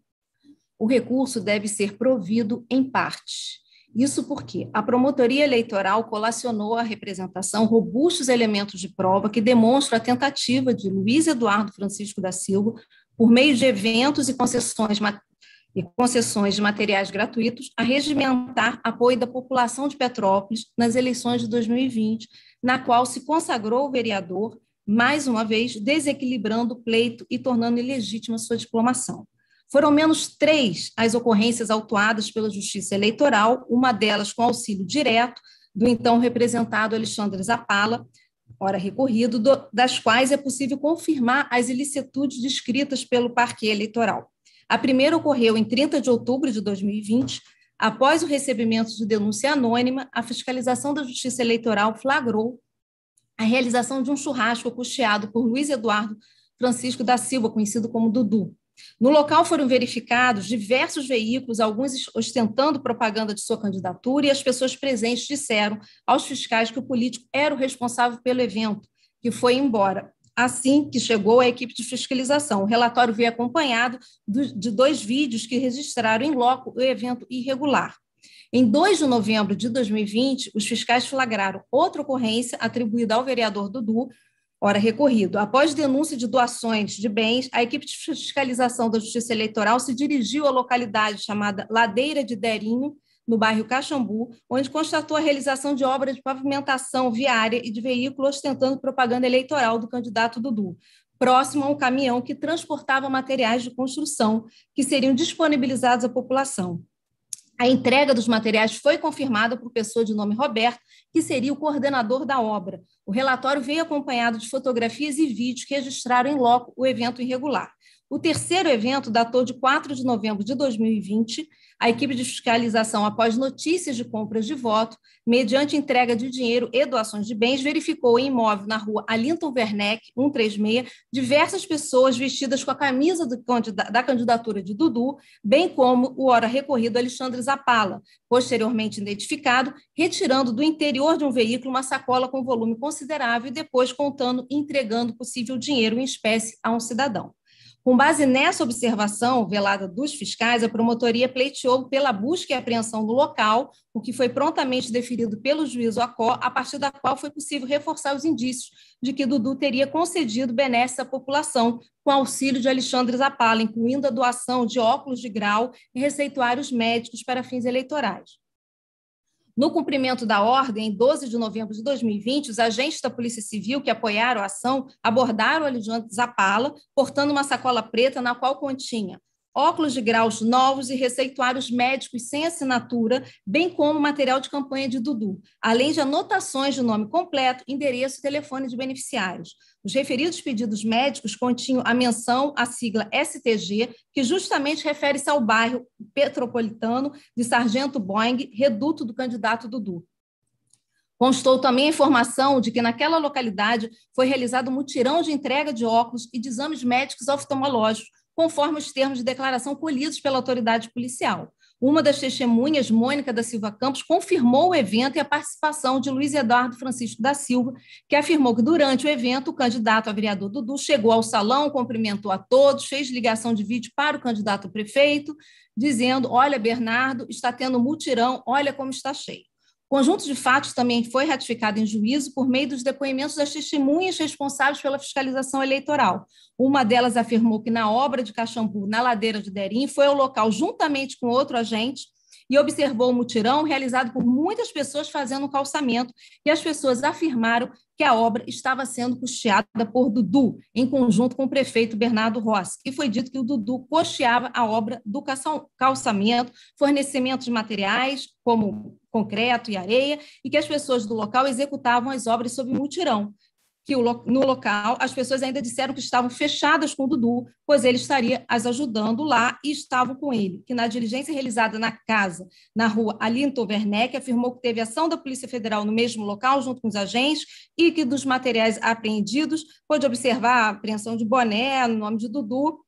O recurso deve ser provido em parte. Isso porque a promotoria eleitoral colacionou à representação robustos elementos de prova que demonstram a tentativa de Luiz Eduardo Francisco da Silva, por meio de eventos e concessões, e concessões de materiais gratuitos, a regimentar apoio da população de Petrópolis nas eleições de dois mil e vinte, na qual se consagrou o vereador, mais uma vez desequilibrando o pleito e tornando ilegítima sua diplomação. Foram menos três as ocorrências autuadas pela Justiça Eleitoral, uma delas com auxílio direto do então representado Alexandre Zappala, ora recorrido, do, das quais é possível confirmar as ilicitudes descritas pelo Parquê Eleitoral. A primeira ocorreu em trinta de outubro de dois mil e vinte. Após o recebimento de denúncia anônima, a fiscalização da Justiça Eleitoral flagrou a realização de um churrasco custeado por Luiz Eduardo Francisco da Silva, conhecido como Dudu. No local foram verificados diversos veículos, alguns ostentando propaganda de sua candidatura, e as pessoas presentes disseram aos fiscais que o político era o responsável pelo evento, que foi embora. Assim que chegou a equipe de fiscalização, o relatório veio acompanhado de dois vídeos que registraram em loco o evento irregular. Em dois de novembro de dois mil e vinte, os fiscais flagraram outra ocorrência atribuída ao vereador Dudu, ora recorrido. Após denúncia de doações de bens, a equipe de fiscalização da Justiça Eleitoral se dirigiu à localidade chamada Ladeira de Derinho, no bairro Caxambu, onde constatou a realização de obras de pavimentação viária e de veículo ostentando propaganda eleitoral do candidato Dudu, próximo a um caminhão que transportava materiais de construção que seriam disponibilizados à população. A entrega dos materiais foi confirmada por pessoa de nome Roberto, que seria o coordenador da obra. O relatório veio acompanhado de fotografias e vídeos que registraram em loco o evento irregular. O terceiro evento datou de quatro de novembro de dois mil e vinte. A equipe de fiscalização, após notícias de compras de voto, mediante entrega de dinheiro e doações de bens, verificou em imóvel na rua Alinton Werneck, cento e trinta e seis, diversas pessoas vestidas com a camisa do, da candidatura de Dudu, bem como o ora recorrido Alexandre Zappala, posteriormente identificado, retirando do interior de um veículo uma sacola com volume considerável e depois contando e entregando possível dinheiro em espécie a um cidadão. Com base nessa observação velada dos fiscais, a promotoria pleiteou pela busca e apreensão no local, o que foi prontamente deferido pelo juízo Acó, a partir da qual foi possível reforçar os indícios de que Dudu teria concedido benesses à população com auxílio de Alexandre Zappala, incluindo a doação de óculos de grau e receituários médicos para fins eleitorais. No cumprimento da ordem, em doze de novembro de dois mil e vinte, os agentes da Polícia Civil que apoiaram a ação abordaram o Alexandre Zappala, portando uma sacola preta na qual continha óculos de graus novos e receituários médicos sem assinatura, bem como material de campanha de Dudu, além de anotações de nome completo, endereço e telefone de beneficiários. Os referidos pedidos médicos continham a menção à sigla S T G, que justamente refere-se ao bairro petropolitano de Sargento Boing, reduto do candidato Dudu. Constou também a informação de que naquela localidade foi realizado um mutirão de entrega de óculos e de exames médicos oftalmológicos, conforme os termos de declaração colhidos pela autoridade policial. Uma das testemunhas, Mônica da Silva Campos, confirmou o evento e a participação de Luiz Eduardo Francisco da Silva, que afirmou que durante o evento o candidato a vereador Dudu chegou ao salão, cumprimentou a todos, fez ligação de vídeo para o candidato prefeito, dizendo: olha, Bernardo, está tendo mutirão, olha como está cheio. O conjunto de fatos também foi ratificado em juízo por meio dos depoimentos das testemunhas responsáveis pela fiscalização eleitoral. Uma delas afirmou que na obra de Caxambu, na Ladeira de Derim, foi ao local juntamente com outro agente e observou o mutirão realizado por muitas pessoas fazendo um calçamento, e as pessoas afirmaram que a obra estava sendo custeada por Dudu, em conjunto com o prefeito Bernardo Rossi, e foi dito que o Dudu custeava a obra do calçamento, fornecimento de materiais, como concreto e areia, e que as pessoas do local executavam as obras sob mutirão. que no local as pessoas ainda disseram que estavam fechadas com o Dudu, pois ele estaria as ajudando lá e estavam com ele, que na diligência realizada na casa, na rua Alinton Werneck, afirmou que teve ação da Polícia Federal no mesmo local, junto com os agentes, e que dos materiais apreendidos pôde observar a apreensão de boné, no nome de Dudu.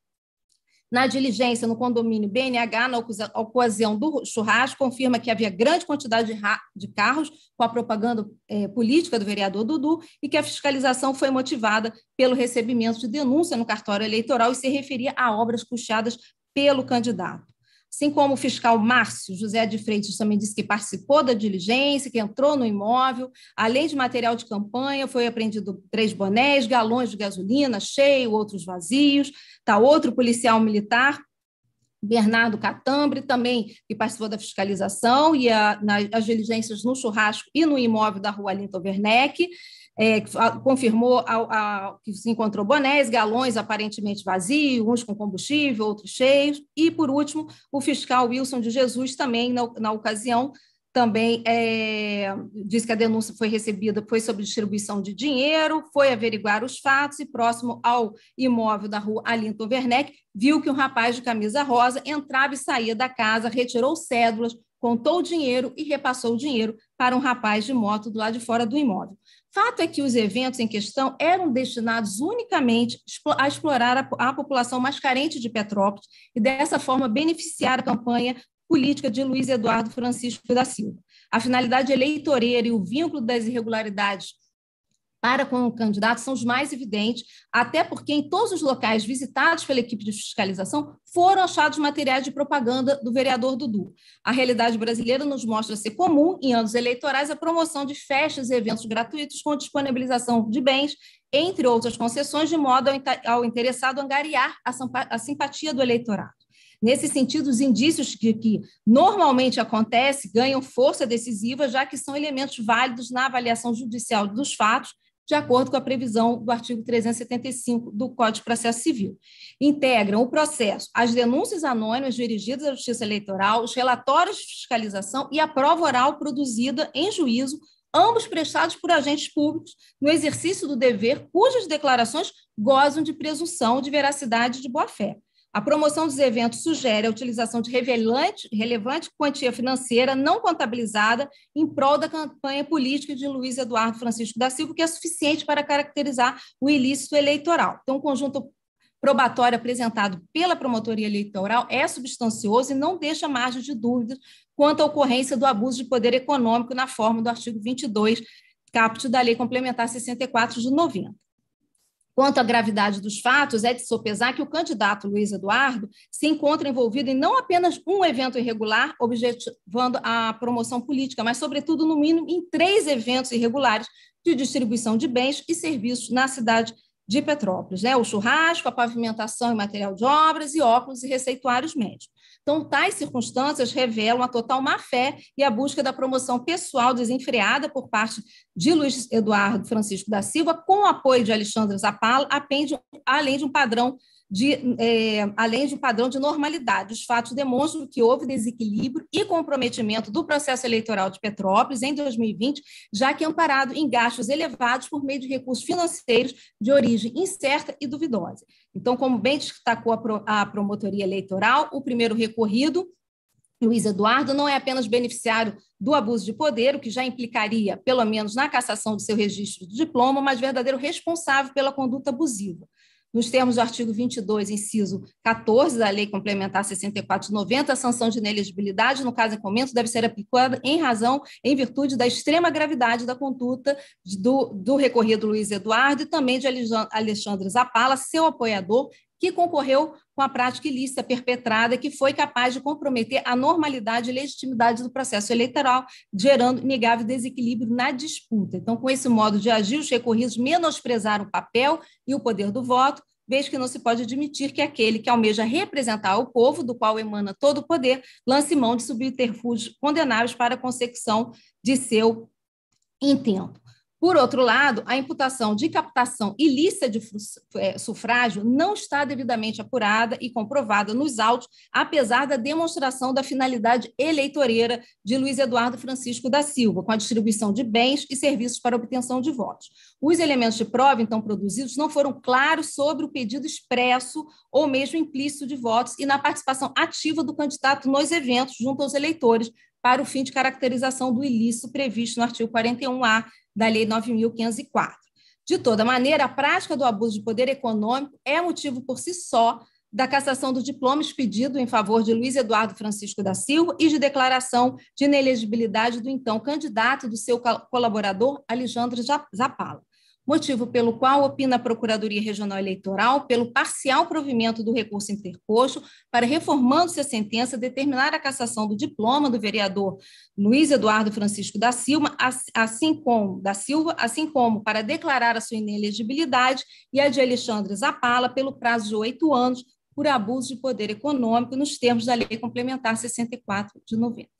Na diligência no condomínio B N H, na ocasião do churrasco, confirma que havia grande quantidade de, de carros com a propaganda eh, política do vereador Dudu e que a fiscalização foi motivada pelo recebimento de denúncia no cartório eleitoral e se referia a obras custeadas pelo candidato. Assim como o fiscal Márcio José de Freitas também disse que participou da diligência, que entrou no imóvel, além de material de campanha, foi apreendido três bonés, galões de gasolina cheio, outros vazios. Tá, outro policial militar, Bernardo Catambre, também que participou da fiscalização e a, nas diligências no churrasco e no imóvel da rua Alinton Werneck, É, confirmou ao, ao, que se encontrou bonés, galões aparentemente vazios, uns com combustível, outros cheios. E, por último, o fiscal Wilson de Jesus também, na, na ocasião, também é, disse que a denúncia foi recebida, foi sobre distribuição de dinheiro, foi averiguar os fatos e, próximo ao imóvel da rua Alinton Werneck, viu que um rapaz de camisa rosa entrava e saía da casa, retirou cédulas, contou o dinheiro e repassou o dinheiro para um rapaz de moto do lado de fora do imóvel. Fato é que os eventos em questão eram destinados unicamente a explorar a, a população mais carente de Petrópolis e, dessa forma, beneficiar a campanha política de Luiz Eduardo Francisco da Silva. A finalidade eleitoreira e o vínculo das irregularidades para com o candidato são os mais evidentes, até porque em todos os locais visitados pela equipe de fiscalização foram achados materiais de propaganda do vereador Dudu. A realidade brasileira nos mostra ser comum, em anos eleitorais, a promoção de festas e eventos gratuitos com disponibilização de bens, entre outras concessões, de modo ao interessado angariar a simpatia do eleitorado. Nesse sentido, os indícios de que normalmente acontece ganham força decisiva, já que são elementos válidos na avaliação judicial dos fatos, de acordo com a previsão do artigo trezentos e setenta e cinco do Código de Processo Civil. Integram o processo as denúncias anônimas dirigidas à Justiça Eleitoral, os relatórios de fiscalização e a prova oral produzida em juízo, ambos prestados por agentes públicos no exercício do dever, cujas declarações gozam de presunção de veracidade e de boa-fé. A promoção dos eventos sugere a utilização de relevante, relevante quantia financeira não contabilizada em prol da campanha política de Luiz Eduardo Francisco da Silva, que é suficiente para caracterizar o ilícito eleitoral. Então, o conjunto probatório apresentado pela promotoria eleitoral é substancioso e não deixa margem de dúvida quanto à ocorrência do abuso de poder econômico na forma do artigo vinte e dois, caput da Lei Complementar sessenta e quatro de noventa. Quanto à gravidade dos fatos, é de sopesar que o candidato Luiz Eduardo se encontra envolvido em não apenas um evento irregular, objetivando a promoção política, mas, sobretudo, no mínimo, em três eventos irregulares de distribuição de bens e serviços na cidade de Petrópolis, né? O churrasco, a pavimentação e material de obras e óculos e receituários médicos. Então, tais circunstâncias revelam a total má-fé e a busca da promoção pessoal desenfreada por parte de Luiz Eduardo Francisco da Silva, com o apoio de Alexandre Zappala, além de um padrão de, é, além de um padrão de normalidade. Os fatos demonstram que houve desequilíbrio e comprometimento do processo eleitoral de Petrópolis em dois mil e vinte, já que amparado em gastos elevados por meio de recursos financeiros de origem incerta e duvidosa. Então, como bem destacou a, pro, a promotoria eleitoral, o primeiro recorrido, Luiz Eduardo, não é apenas beneficiário do abuso de poder, o que já implicaria, pelo menos na cassação de seu registro de diploma, mas verdadeiro responsável pela conduta abusiva. Nos termos do artigo vinte e dois, inciso quatorze da Lei Complementar sessenta e quatro de noventa, a sanção de inelegibilidade, no caso em comento, deve ser aplicada em razão, em virtude da extrema gravidade da conduta do, do recorrido Luiz Eduardo e também de Alexandre Zappala, seu apoiador, que concorreu com a prática ilícita perpetrada que foi capaz de comprometer a normalidade e legitimidade do processo eleitoral, gerando inegável desequilíbrio na disputa. Então, com esse modo de agir, os recorridos menosprezaram o papel e o poder do voto, vez que não se pode admitir que aquele que almeja representar o povo, do qual emana todo o poder, lance mão de subterfúgios condenáveis para a consecução de seu intento. Por outro lado, a imputação de captação ilícita de sufrágio não está devidamente apurada e comprovada nos autos, apesar da demonstração da finalidade eleitoreira de Luiz Eduardo Francisco da Silva, com a distribuição de bens e serviços para obtenção de votos. Os elementos de prova, então, produzidos não foram claros sobre o pedido expresso ou mesmo implícito de votos e na participação ativa do candidato nos eventos junto aos eleitores, para o fim de caracterização do ilícito previsto no artigo quarenta e um A da Lei nove mil quinhentos e quatro. De toda maneira, a prática do abuso de poder econômico é motivo por si só da cassação do diploma expedido em favor de Luiz Eduardo Francisco da Silva e de declaração de inelegibilidade do então candidato do seu colaborador, Alexandre Zappala. Motivo pelo qual opina a Procuradoria Regional Eleitoral pelo parcial provimento do recurso interposto para, reformando-se a sentença, determinar a cassação do diploma do vereador Luiz Eduardo Francisco da Silva, assim como, da Silva, assim como para declarar a sua inelegibilidade e a de Alexandre Zappala pelo prazo de oito anos por abuso de poder econômico nos termos da Lei Complementar sessenta e quatro de noventa.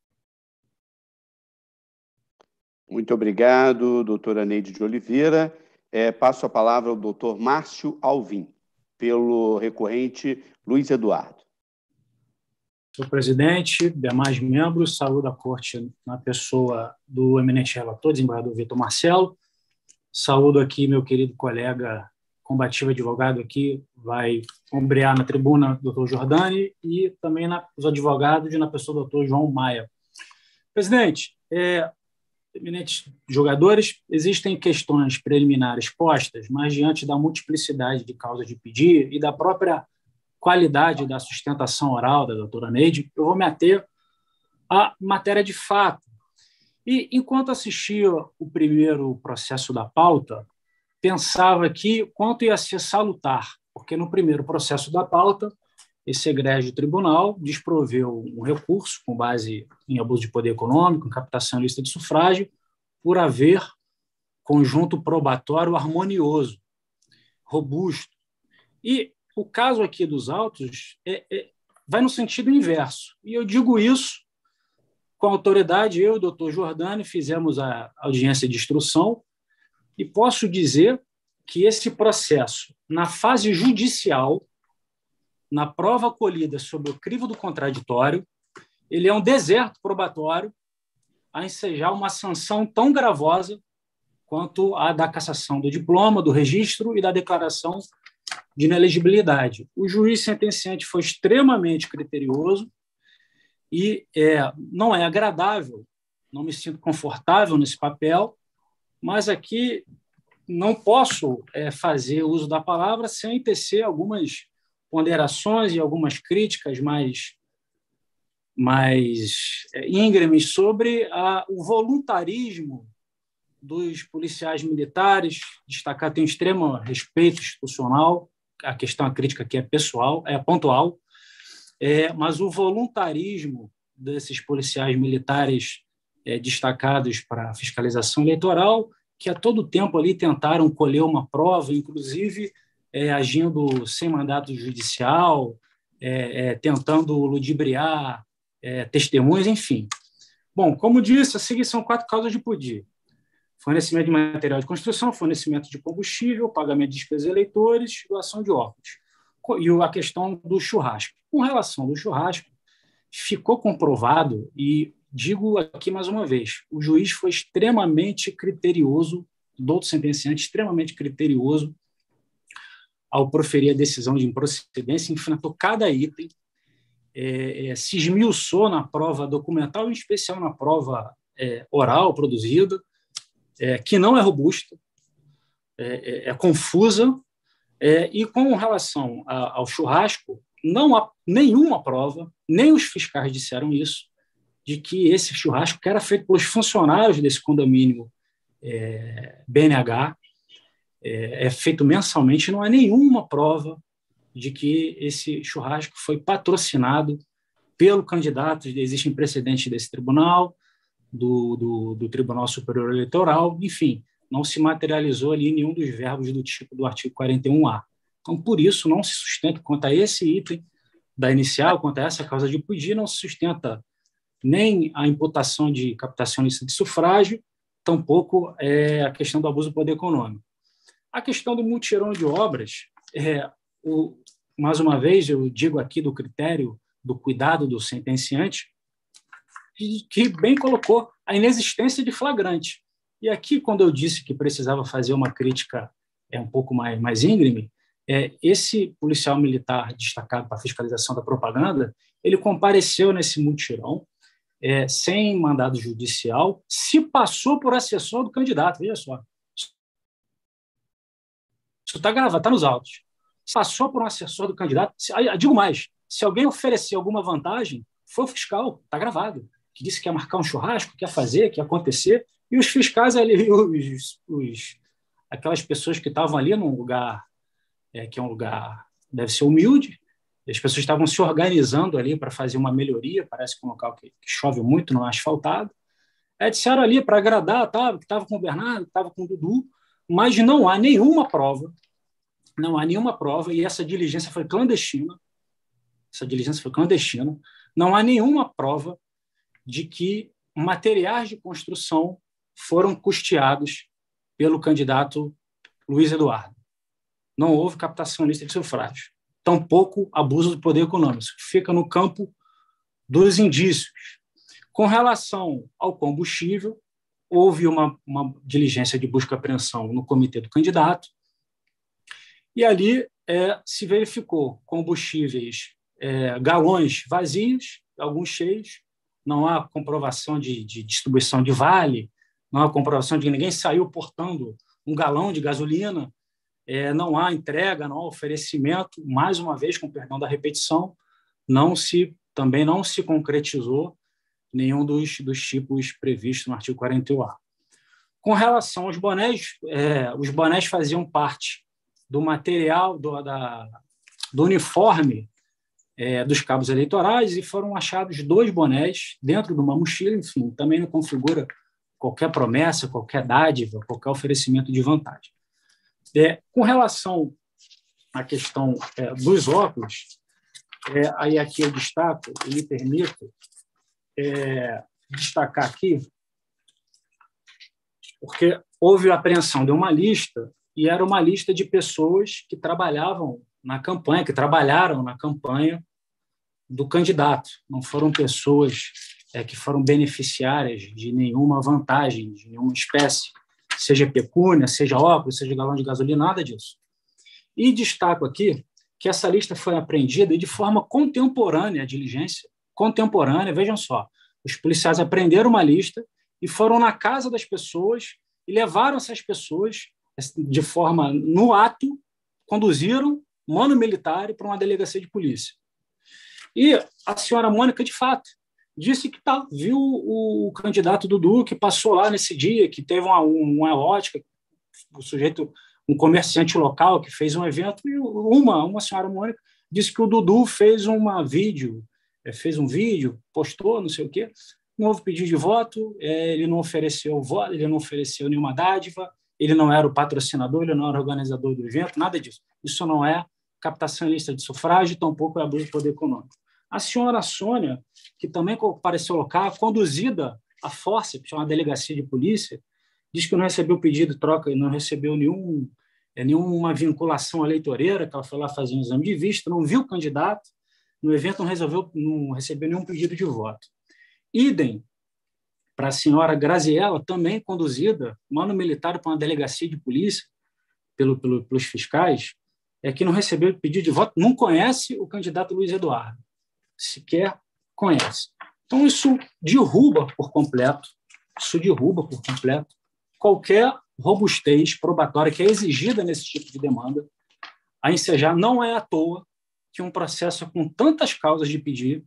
Muito obrigado, doutora Neide de Oliveira. É, passo a palavra ao doutor Márcio Alvim, pelo recorrente Luiz Eduardo. Senhor presidente, demais membros, saúdo a corte na pessoa do eminente relator, desembargador Vitor Marcelo. Saúdo aqui meu querido colega combativo advogado aqui, vai ombrear na tribuna, doutor Jordani, e também na, os advogados e na pessoa do doutor João Maia. Presidente, é, eminentes jogadores, existem questões preliminares postas, mas diante da multiplicidade de causas de pedir e da própria qualidade da sustentação oral da doutora Neide, eu vou me ater à matéria de fato. E, enquanto assistia o primeiro processo da pauta, pensava aqui quanto ia ser salutar, porque no primeiro processo da pauta, esse egrégio tribunal desproveu um recurso com base em abuso de poder econômico, em captação ilícita de sufrágio, por haver conjunto probatório harmonioso, robusto. E o caso aqui dos autos é, é, vai no sentido inverso. E eu digo isso com autoridade. Eu e o doutor Jordani fizemos a audiência de instrução e posso dizer que esse processo, na fase judicial, na prova colhida sob o crivo do contraditório, ele é um deserto probatório a ensejar uma sanção tão gravosa quanto a da cassação do diploma, do registro e da declaração de inelegibilidade. O juiz sentenciante foi extremamente criterioso e é, não é agradável, não me sinto confortável nesse papel, mas aqui não posso é, fazer uso da palavra sem tecer algumas ponderações e algumas críticas mais, mais íngremes sobre a, o voluntarismo dos policiais militares. Destacar, tenho extremo respeito institucional, a questão, a crítica aqui é pessoal, é pontual, é, mas o voluntarismo desses policiais militares é, destacados para a fiscalização eleitoral, que a todo tempo ali tentaram colher uma prova, inclusive É, agindo sem mandato judicial, é, é, tentando ludibriar é, testemunhas, enfim. Bom, como disse, a seguir são quatro causas de pedir: fornecimento de material de construção, fornecimento de combustível, pagamento de despesas de eleitores, doação de órgãos. E a questão do churrasco. Com relação ao churrasco, ficou comprovado, e digo aqui mais uma vez, o juiz foi extremamente criterioso, o doutor sentenciante extremamente criterioso, ao proferir a decisão de improcedência, enfrentou cada item, é, é, se esmiuçou na prova documental, em especial na prova é, oral produzida, é, que não é robusta, é, é, é confusa, é, e com relação a, ao churrasco, não há nenhuma prova, nem os fiscais disseram isso, de que esse churrasco que era feito pelos funcionários desse condomínio é, B N H, É, é feito mensalmente, não há nenhuma prova de que esse churrasco foi patrocinado pelo candidato. Existem precedentes desse tribunal, do, do, do Tribunal Superior Eleitoral, enfim, não se materializou ali nenhum dos verbos do tipo do artigo quarenta e um A. Então, por isso, não se sustenta, quanto a esse item da inicial, quanto a essa causa de pedir, não se sustenta nem a imputação de captação ilícita de sufrágio, tampouco é, a questão do abuso do poder econômico. A questão do mutirão de obras, é, o, mais uma vez, eu digo aqui do critério do cuidado do sentenciante, que bem colocou a inexistência de flagrante. E aqui, quando eu disse que precisava fazer uma crítica é, um pouco mais, mais íngreme, é, esse policial militar destacado para a fiscalização da propaganda, ele compareceu nesse mutirão, é, sem mandado judicial, se passou por assessor do candidato, veja só. Isso está gravado, está nos autos. Passou por um assessor do candidato. Se, digo mais, se alguém oferecer alguma vantagem, foi o fiscal, está gravado, que disse que ia marcar um churrasco, que ia fazer, que ia acontecer, e os fiscais ali, os, os, aquelas pessoas que estavam ali num lugar, é, que é um lugar, deve ser humilde, as pessoas estavam se organizando ali para fazer uma melhoria, parece que é um local que, que chove muito, não é asfaltado. É, disseram ali para agradar, tá, que estava com o Bernardo, que estava com o Dudu, mas não há nenhuma prova, não há nenhuma prova, e essa diligência foi clandestina, essa diligência foi clandestina, não há nenhuma prova de que materiais de construção foram custeados pelo candidato Luiz Eduardo. Não houve captação ilícita de sufrágio. Tampouco abuso do poder econômico. Fica no campo dos indícios. Com relação ao combustível, houve uma, uma diligência de busca e apreensão no comitê do candidato, e ali é, se verificou combustíveis, é, galões vazios, alguns cheios, não há comprovação de, de distribuição de vale, não há comprovação de que ninguém saiu portando um galão de gasolina, é, não há entrega, não há oferecimento, mais uma vez, com perdão da repetição, não se, também não se concretizou nenhum dos, dos tipos previstos no artigo quarenta e um A. Com relação aos bonés, é, os bonés faziam parte do material, do, da, do uniforme é, dos cabos eleitorais e foram achados dois bonés dentro de uma mochila, enfim, também não configura qualquer promessa, qualquer dádiva, qualquer oferecimento de vantagem. É, com relação à questão é, dos óculos, é, aí aqui eu destaco, e me permito é, destacar aqui, porque houve a apreensão de uma lista, e era uma lista de pessoas que trabalhavam na campanha, que trabalharam na campanha do candidato. Não foram pessoas é, que foram beneficiárias de nenhuma vantagem, de nenhuma espécie, seja pecúnia, seja óculos, seja galão de gasolina, nada disso. E destaco aqui que essa lista foi apreendida de forma contemporânea, a diligência contemporânea, vejam só, os policiais apreenderam uma lista e foram na casa das pessoas e levaram essas pessoas de forma, no ato, conduziram mano militar para uma delegacia de polícia. E a senhora Mônica, de fato, disse que tá, viu o, o candidato Dudu, que passou lá nesse dia, que teve uma, uma ótica, o sujeito, um comerciante local que fez um evento, e uma, uma senhora Mônica disse que o Dudu fez uma vídeo, fez um vídeo, postou, não sei o quê, não houve pedido de voto, ele não ofereceu voto, ele não ofereceu nenhuma dádiva, ele não era o patrocinador, ele não era o organizador do evento, nada disso. Isso não é captação ilícita de sufrágio, tampouco é abuso do poder econômico. A senhora Sônia, que também compareceu ao local, conduzida a força, que é uma delegacia de polícia, diz que não recebeu pedido de troca, não recebeu nenhum, nenhuma vinculação eleitoreira, que ela foi lá fazer um exame de vista, não viu o candidato, no evento não, resolveu, não recebeu nenhum pedido de voto. Idem para a senhora Graziella, também conduzida, mano militar para uma delegacia de polícia, pelo, pelo, pelos fiscais, é que não recebeu pedido de voto, não conhece o candidato Luiz Eduardo, sequer conhece. Então, isso derruba por completo, isso derruba por completo qualquer robustez probatória que é exigida nesse tipo de demanda. A ensejar não é à toa que um processo com tantas causas de pedir,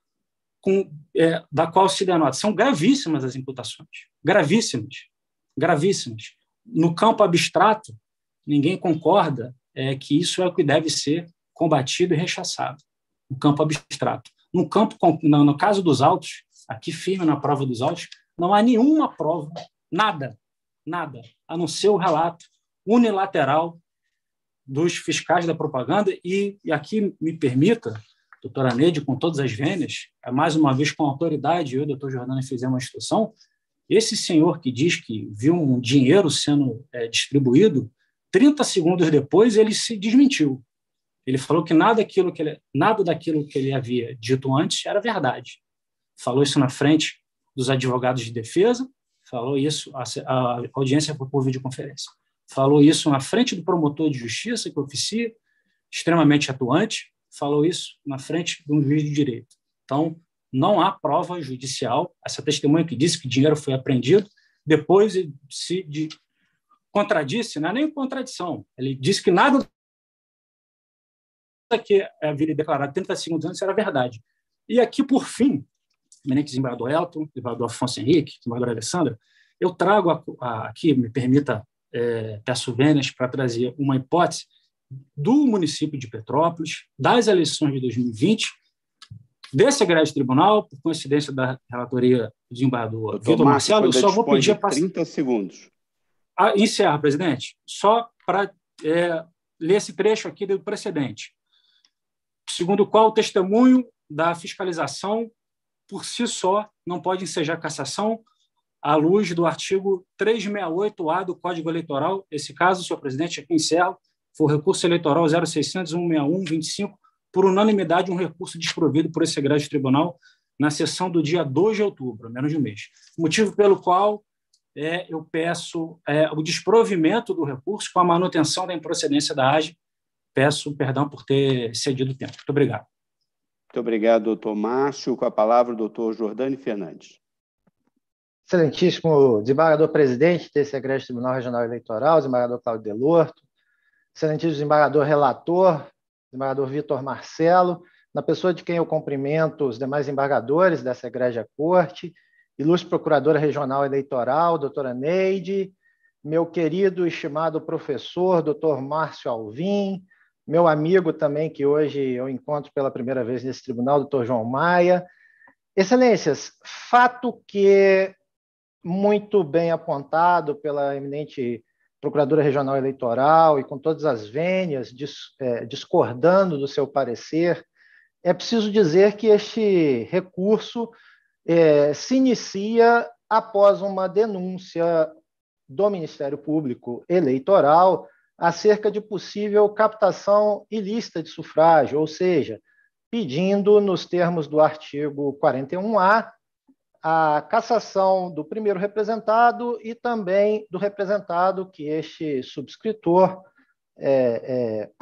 com, é, da qual se denota, são gravíssimas as imputações, gravíssimas, gravíssimas. No campo abstrato, ninguém concorda é, que isso é o que deve ser combatido e rechaçado, no campo abstrato. No, campo, no, no caso dos autos, aqui firme na prova dos autos, não há nenhuma prova, nada, nada, a não ser o relato unilateral dos fiscais da propaganda e, e aqui me permita, doutora Neide, com todas as vênias, mais uma vez com autoridade, eu e o doutor Jordano fizemos uma instrução, Esse senhor que diz que viu um dinheiro sendo é, distribuído, trinta segundos depois ele se desmentiu. Ele falou que nada daquilo que ele, nada daquilo que ele havia dito antes era verdade. Falou isso na frente dos advogados de defesa, falou isso, a, a audiência foi por videoconferência, falou isso na frente do promotor de justiça, que oficia, extremamente atuante, falou isso na frente de um juiz de direito. Então, não há prova judicial. Essa testemunha que disse que dinheiro foi apreendido, depois se de, contradisse, não é nem contradição, ele disse que nada que havia declarado trinta segundos antes era verdade. E aqui, por fim, eminente desembargador Elton, desembargador Afonso Henrique, desembargador Alessandra, eu trago a, a, aqui, me permita, é, peço vênias para trazer uma hipótese do município de Petrópolis, das eleições de dois mil e vinte, desse egrégio tribunal, por coincidência da relatoria do desembargador Vitor Marcelo, eu só vou pedir para... trinta segundos. Ah, encerra, presidente. Só para é, ler esse trecho aqui do precedente, segundo o qual o testemunho da fiscalização, por si só, não pode ensejar cassação à luz do artigo trezentos e sessenta e oito A do Código Eleitoral. Esse caso, senhor presidente, aqui encerro, foi o recurso eleitoral zero seiscentos, cento e sessenta e um, vinte e cinco, por unanimidade, um recurso desprovido por esse egrégio tribunal na sessão do dia dois de outubro, menos de um mês. Motivo pelo qual é, eu peço é, o desprovimento do recurso com a manutenção da improcedência da A G. Peço perdão por ter cedido o tempo. Muito obrigado. Muito obrigado, doutor Márcio. Com a palavra, o doutor Jordani Fernandes. Excelentíssimo desembargador-presidente desse egrégio Tribunal Regional Eleitoral, desembargador Cláudio Delorto, excelentíssimo desembargador relator, desembargador Vitor Marcelo, na pessoa de quem eu cumprimento os demais embargadores dessa egrégia corte, ilustre procuradora regional eleitoral, doutora Neide, meu querido e estimado professor, doutor Márcio Alvim, meu amigo também, que hoje eu encontro pela primeira vez nesse tribunal, doutor João Maia. Excelências, fato que, muito bem apontado pela eminente Procuradora Regional Eleitoral e com todas as vênias discordando do seu parecer, é preciso dizer que este recurso é, se inicia após uma denúncia do Ministério Público Eleitoral acerca de possível captação ilícita de sufrágio, ou seja, pedindo, nos termos do artigo quarenta e um A, a cassação do primeiro representado e também do representado que este subscritor é, é,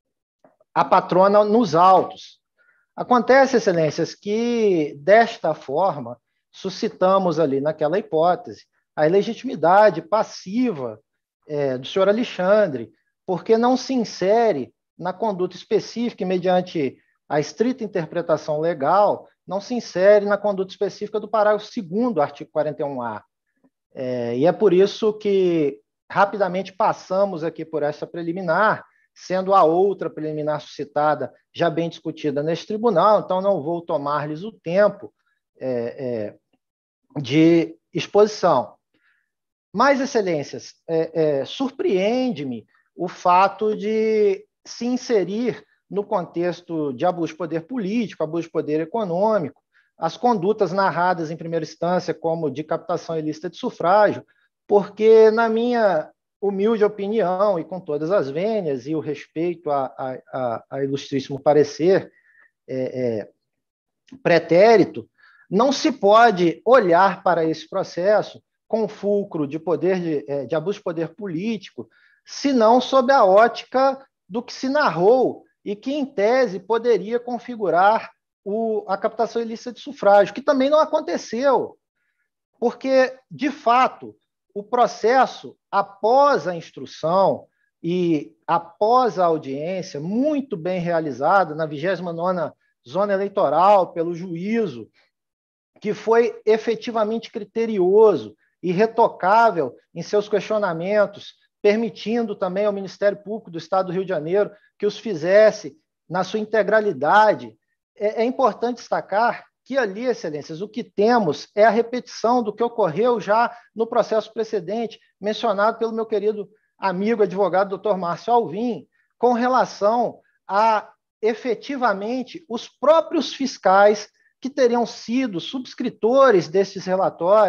apatrona nos autos. Acontece, excelências, que, desta forma, suscitamos ali, naquela hipótese, a ilegitimidade passiva é, do senhor Alexandre, porque não se insere na conduta específica e, mediante a estrita interpretação legal, não se insere na conduta específica do parágrafo segundo do artigo quarenta e um A. É, e é por isso que rapidamente passamos aqui por essa preliminar, sendo a outra preliminar suscitada já bem discutida neste tribunal, então não vou tomar-lhes o tempo é, é, de exposição. Mas, excelências, é, é, surpreende-me o fato de se inserir no contexto de abuso de poder político, abuso de poder econômico, as condutas narradas em primeira instância como de captação ilícita de sufrágio, porque, na minha humilde opinião, e com todas as vênias, e o respeito a, a, a ilustríssimo parecer é, é, pretérito, não se pode olhar para esse processo com fulcro de, poder de, de abuso de poder político, senão sob a ótica do que se narrou e que, em tese, poderia configurar o, a captação ilícita de sufrágio, que também não aconteceu, porque, de fato, o processo, após a instrução e após a audiência, muito bem realizada na vigésima nona Zona Eleitoral, pelo juízo, que foi efetivamente criterioso e retocável em seus questionamentos, permitindo também ao Ministério Público do Estado do Rio de Janeiro que os fizesse na sua integralidade. É, é importante destacar que ali, excelências, o que temos é a repetição do que ocorreu já no processo precedente, mencionado pelo meu querido amigo advogado doutor Márcio Alvim, com relação a, efetivamente, os próprios fiscais que teriam sido subscritores desses relatórios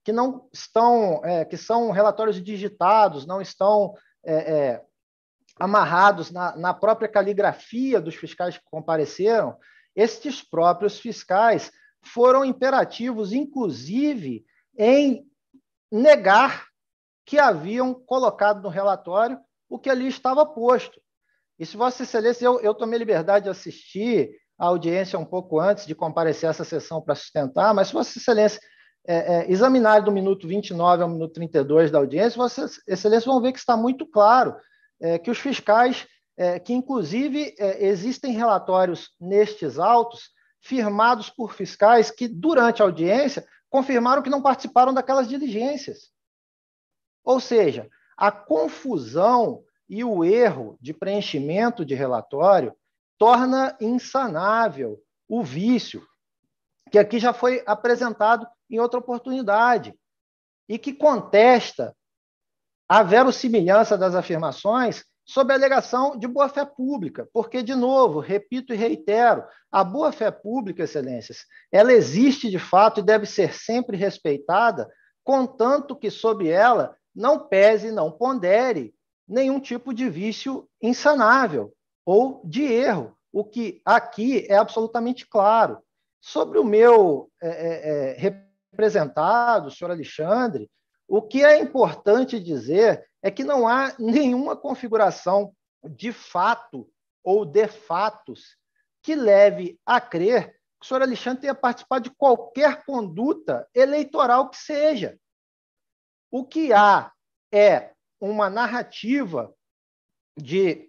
que não estão, é, que são relatórios digitados, não estão é, é, amarrados na, na própria caligrafia dos fiscais que compareceram, estes próprios fiscais foram imperativos, inclusive, em negar que haviam colocado no relatório o que ali estava posto. E se Vossa Excelência, eu, eu tomei liberdade de assistir a audiência um pouco antes de comparecer a essa sessão para sustentar, mas se Vossa Excelência é, é, examinar do minuto vinte e nove ao minuto trinta e dois da audiência, Vossa Excelência vão ver que está muito claro é, que os fiscais, é, que inclusive é, existem relatórios nestes autos, firmados por fiscais que, durante a audiência, confirmaram que não participaram daquelas diligências. Ou seja, a confusão e o erro de preenchimento de relatório torna insanável o vício, que aqui já foi apresentado em outra oportunidade, e que contesta a verossimilhança das afirmações sob a alegação de boa-fé pública, porque, de novo, repito e reitero, a boa-fé pública, Excelências, ela existe de fato e deve ser sempre respeitada, contanto que sobre ela não pese, não pondere nenhum tipo de vício insanável ou de erro, o que aqui é absolutamente claro. Sobre o meu é, é, representado, o senhor Alexandre, o que é importante dizer é que não há nenhuma configuração de fato ou de fatos que leve a crer que o senhor Alexandre tenha participado de qualquer conduta eleitoral que seja. O que há é uma narrativa de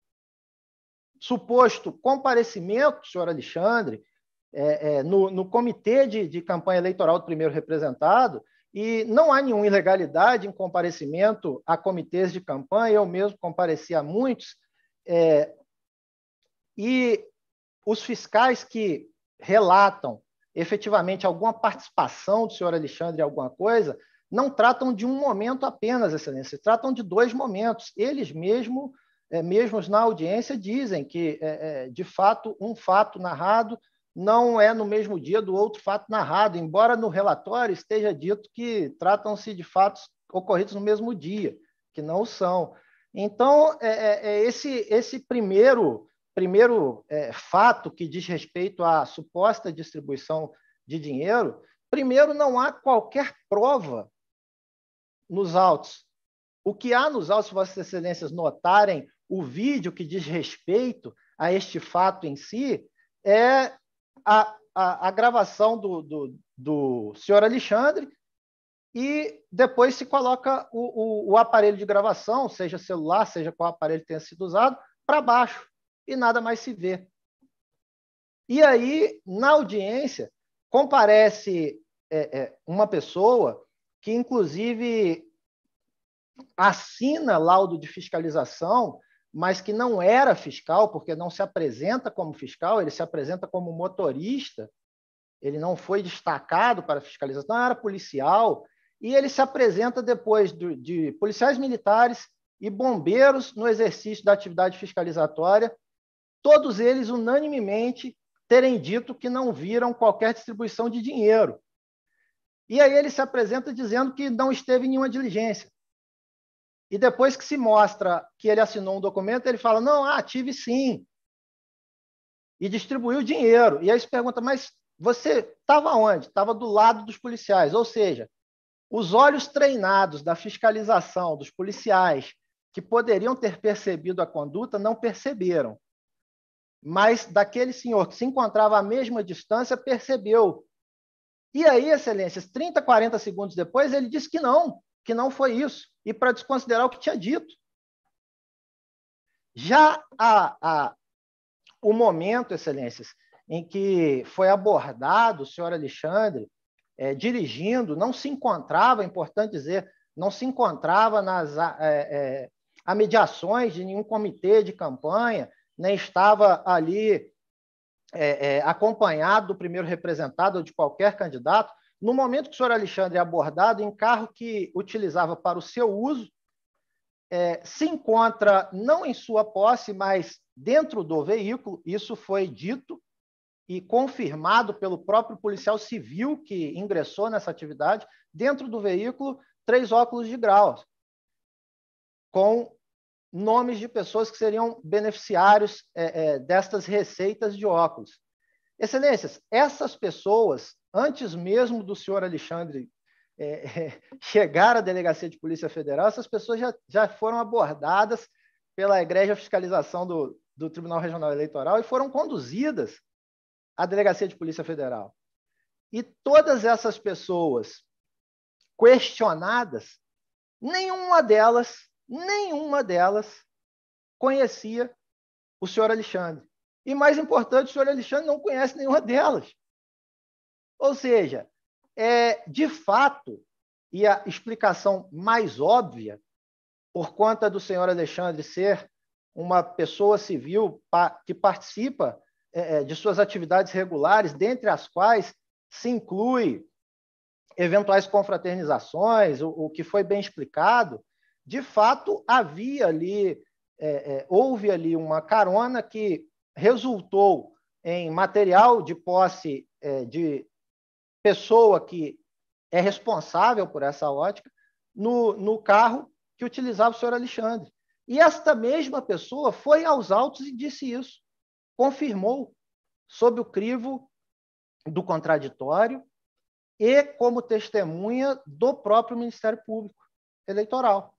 suposto comparecimento do senhor Alexandre é, é, no, no comitê de, de campanha eleitoral do primeiro representado, e não há nenhuma ilegalidade em comparecimento a comitês de campanha, eu mesmo compareci a muitos, é, e os fiscais que relatam efetivamente alguma participação do senhor Alexandre em alguma coisa, não tratam de um momento apenas, Excelência, tratam de dois momentos. Eles mesmo, é, mesmos na audiência dizem que, é, é, de fato, um fato narrado não é no mesmo dia do outro fato narrado, embora no relatório esteja dito que tratam-se de fatos ocorridos no mesmo dia, que não o são. Então, é, é esse, esse primeiro, primeiro é, fato que diz respeito à suposta distribuição de dinheiro, primeiro, não há qualquer prova nos autos. O que há nos autos, se Vossas Excelências notarem o vídeo que diz respeito a este fato em si, é A, a, a gravação do, do, do senhor Alexandre e depois se coloca o, o, o aparelho de gravação, seja celular, seja qual aparelho tenha sido usado, para baixo e nada mais se vê. E aí, na audiência, comparece é, é, uma pessoa que, inclusive, assina laudo de fiscalização, mas que não era fiscal, porque não se apresenta como fiscal, ele se apresenta como motorista, ele não foi destacado para fiscalização, não era policial, e ele se apresenta depois de, de policiais militares e bombeiros no exercício da atividade fiscalizatória, todos eles unanimemente terem dito que não viram qualquer distribuição de dinheiro. E aí ele se apresenta dizendo que não esteve em nenhuma diligência. E depois que se mostra que ele assinou um documento, ele fala, não, ah, tive sim. E distribuiu o dinheiro. E aí se pergunta, mas você estava onde? Estava do lado dos policiais. Ou seja, os olhos treinados da fiscalização dos policiais que poderiam ter percebido a conduta não perceberam. Mas daquele senhor que se encontrava à mesma distância, percebeu. E aí, Excelências, trinta, quarenta segundos depois, ele disse que não, que não foi isso, e para desconsiderar o que tinha dito. Já a, a, o momento, Excelências, em que foi abordado o senhor Alexandre, é, dirigindo, não se encontrava, é importante dizer, não se encontrava nas é, é, amediações de nenhum comitê de campanha, nem estava ali é, é, acompanhado do primeiro representado ou de qualquer candidato. No momento que o senhor Alexandre é abordado em carro que utilizava para o seu uso, é, se encontra não em sua posse, mas dentro do veículo, isso foi dito e confirmado pelo próprio policial civil que ingressou nessa atividade, dentro do veículo, três óculos de grau, com nomes de pessoas que seriam beneficiários é, é, destas receitas de óculos. Excelências, essas pessoas, antes mesmo do senhor Alexandre é, é, chegar à Delegacia de Polícia Federal, essas pessoas já, já foram abordadas pela egrégia fiscalização do, do Tribunal Regional Eleitoral e foram conduzidas à Delegacia de Polícia Federal. E todas essas pessoas questionadas, nenhuma delas, nenhuma delas conhecia o senhor Alexandre. E, mais importante, o senhor Alexandre não conhece nenhuma delas. Ou seja, é, de fato, e a explicação mais óbvia, por conta do senhor Alexandre ser uma pessoa civil que participa é, de suas atividades regulares, dentre as quais se inclui eventuais confraternizações, o, o que foi bem explicado, de fato, havia ali, é, é, houve ali uma carona que resultou em material de posse é, de pessoa que é responsável por essa ótica no, no carro que utilizava o senhor Alexandre. E esta mesma pessoa foi aos autos e disse isso, confirmou, sob o crivo do contraditório e como testemunha do próprio Ministério Público Eleitoral.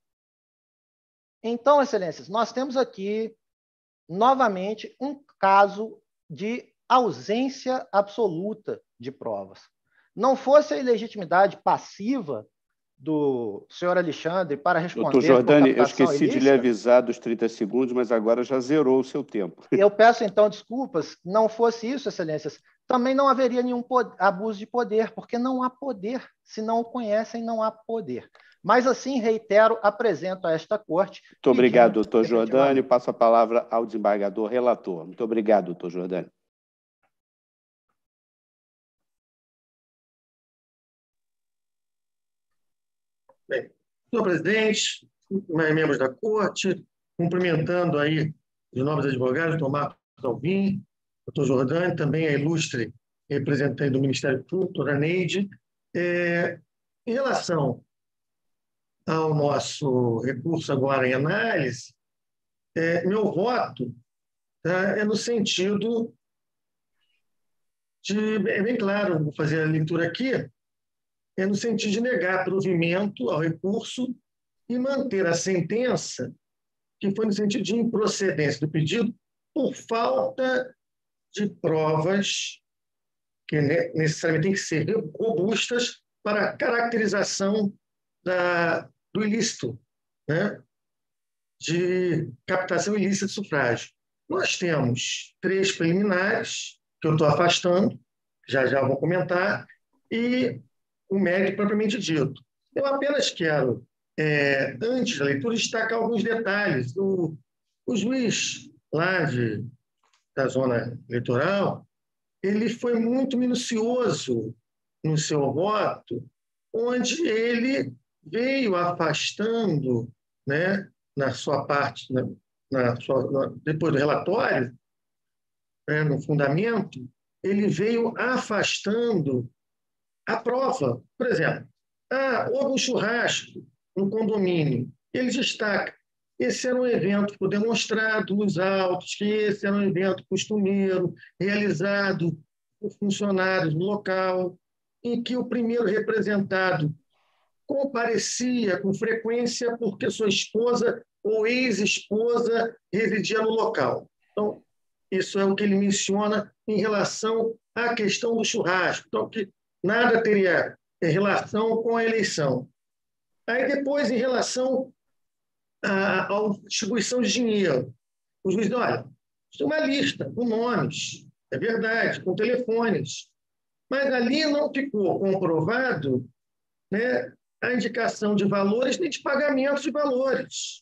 Então, excelências, nós temos aqui, novamente, um caso de ausência absoluta de provas. Não fosse a ilegitimidade passiva do senhor Alexandre para responder... Doutor Jordani, eu esqueci ilícita, de lhe avisar dos trinta segundos, mas agora já zerou o seu tempo. Eu peço, então, desculpas. Não fosse isso, excelências, também não haveria nenhum abuso de poder, porque não há poder. Se não o conhecem, não há poder. Mas, assim, reitero, apresento a esta corte... Muito obrigado, doutor Jordani. Passo a palavra ao desembargador relator. Muito obrigado, doutor Jordani. Bem, senhor presidente, membros da corte, cumprimentando aí os nobres advogados, doutor Marcos Alvim, doutor Jordani, também a ilustre representante do Ministério Público, doutora Neide. É, em relação ao nosso recurso agora em análise, é, meu voto tá, é no sentido de, é bem claro, vou fazer a leitura aqui, é no sentido de negar provimento ao recurso e manter a sentença, que foi no sentido de improcedência do pedido, por falta de provas que necessariamente têm que ser robustas para a caracterização da, do ilícito, né? De captação ilícita de sufrágio. Nós temos três preliminares, que eu estou afastando, já já vou comentar, e o mérito propriamente dito. Eu apenas quero, é, antes da leitura, destacar alguns detalhes. O, o juiz lá de, da zona eleitoral, ele foi muito minucioso no seu voto, onde ele veio afastando, né, na sua parte, na, na sua, na, depois do relatório, né, no fundamento, ele veio afastando a prova. Por exemplo, ah, houve um churrasco no condomínio. Ele destaca, esse era um evento que foi demonstrado nos autos, que esse era um evento costumeiro, realizado por funcionários no local, em que o primeiro representado comparecia com frequência porque sua esposa ou ex-esposa residia no local. Então, isso é o que ele menciona em relação à questão do churrasco. Então, que nada teria relação com a eleição. Aí depois, em relação à, à distribuição de dinheiro, o juiz diz, olha, tem uma lista com nomes, é verdade, com telefones, mas ali não ficou comprovado, né, a indicação de valores nem de pagamento de valores.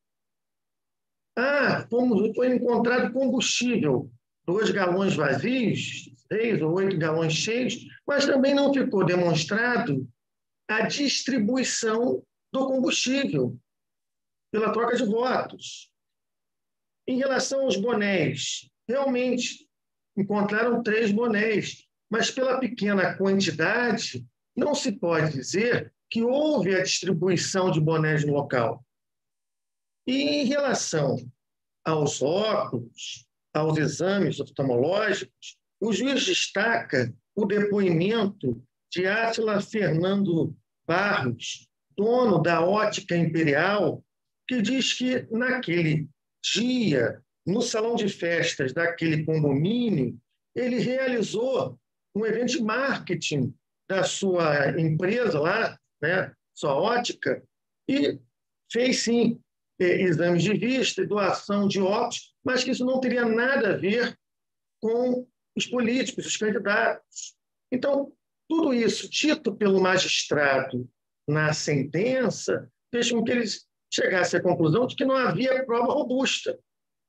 Ah, foi encontrado combustível, dois galões vazios, seis ou oito galões cheios, mas também não ficou demonstrado a distribuição do combustível pela troca de votos. Em relação aos bonés, realmente encontraram três bonés, mas pela pequena quantidade, não se pode dizer que houve a distribuição de bonés no local. E em relação aos óculos, aos exames oftalmológicos, o juiz destaca o depoimento de Átila Fernando Barros, dono da Ótica Imperial, que diz que naquele dia, no salão de festas daquele condomínio, ele realizou um evento de marketing da sua empresa lá, né, sua ótica, e fez, sim, exames de vista e doação de óculos, mas que isso não teria nada a ver com os políticos, os candidatos. Então, tudo isso, dito pelo magistrado na sentença, fez com que eles chegassem à conclusão de que não havia prova robusta.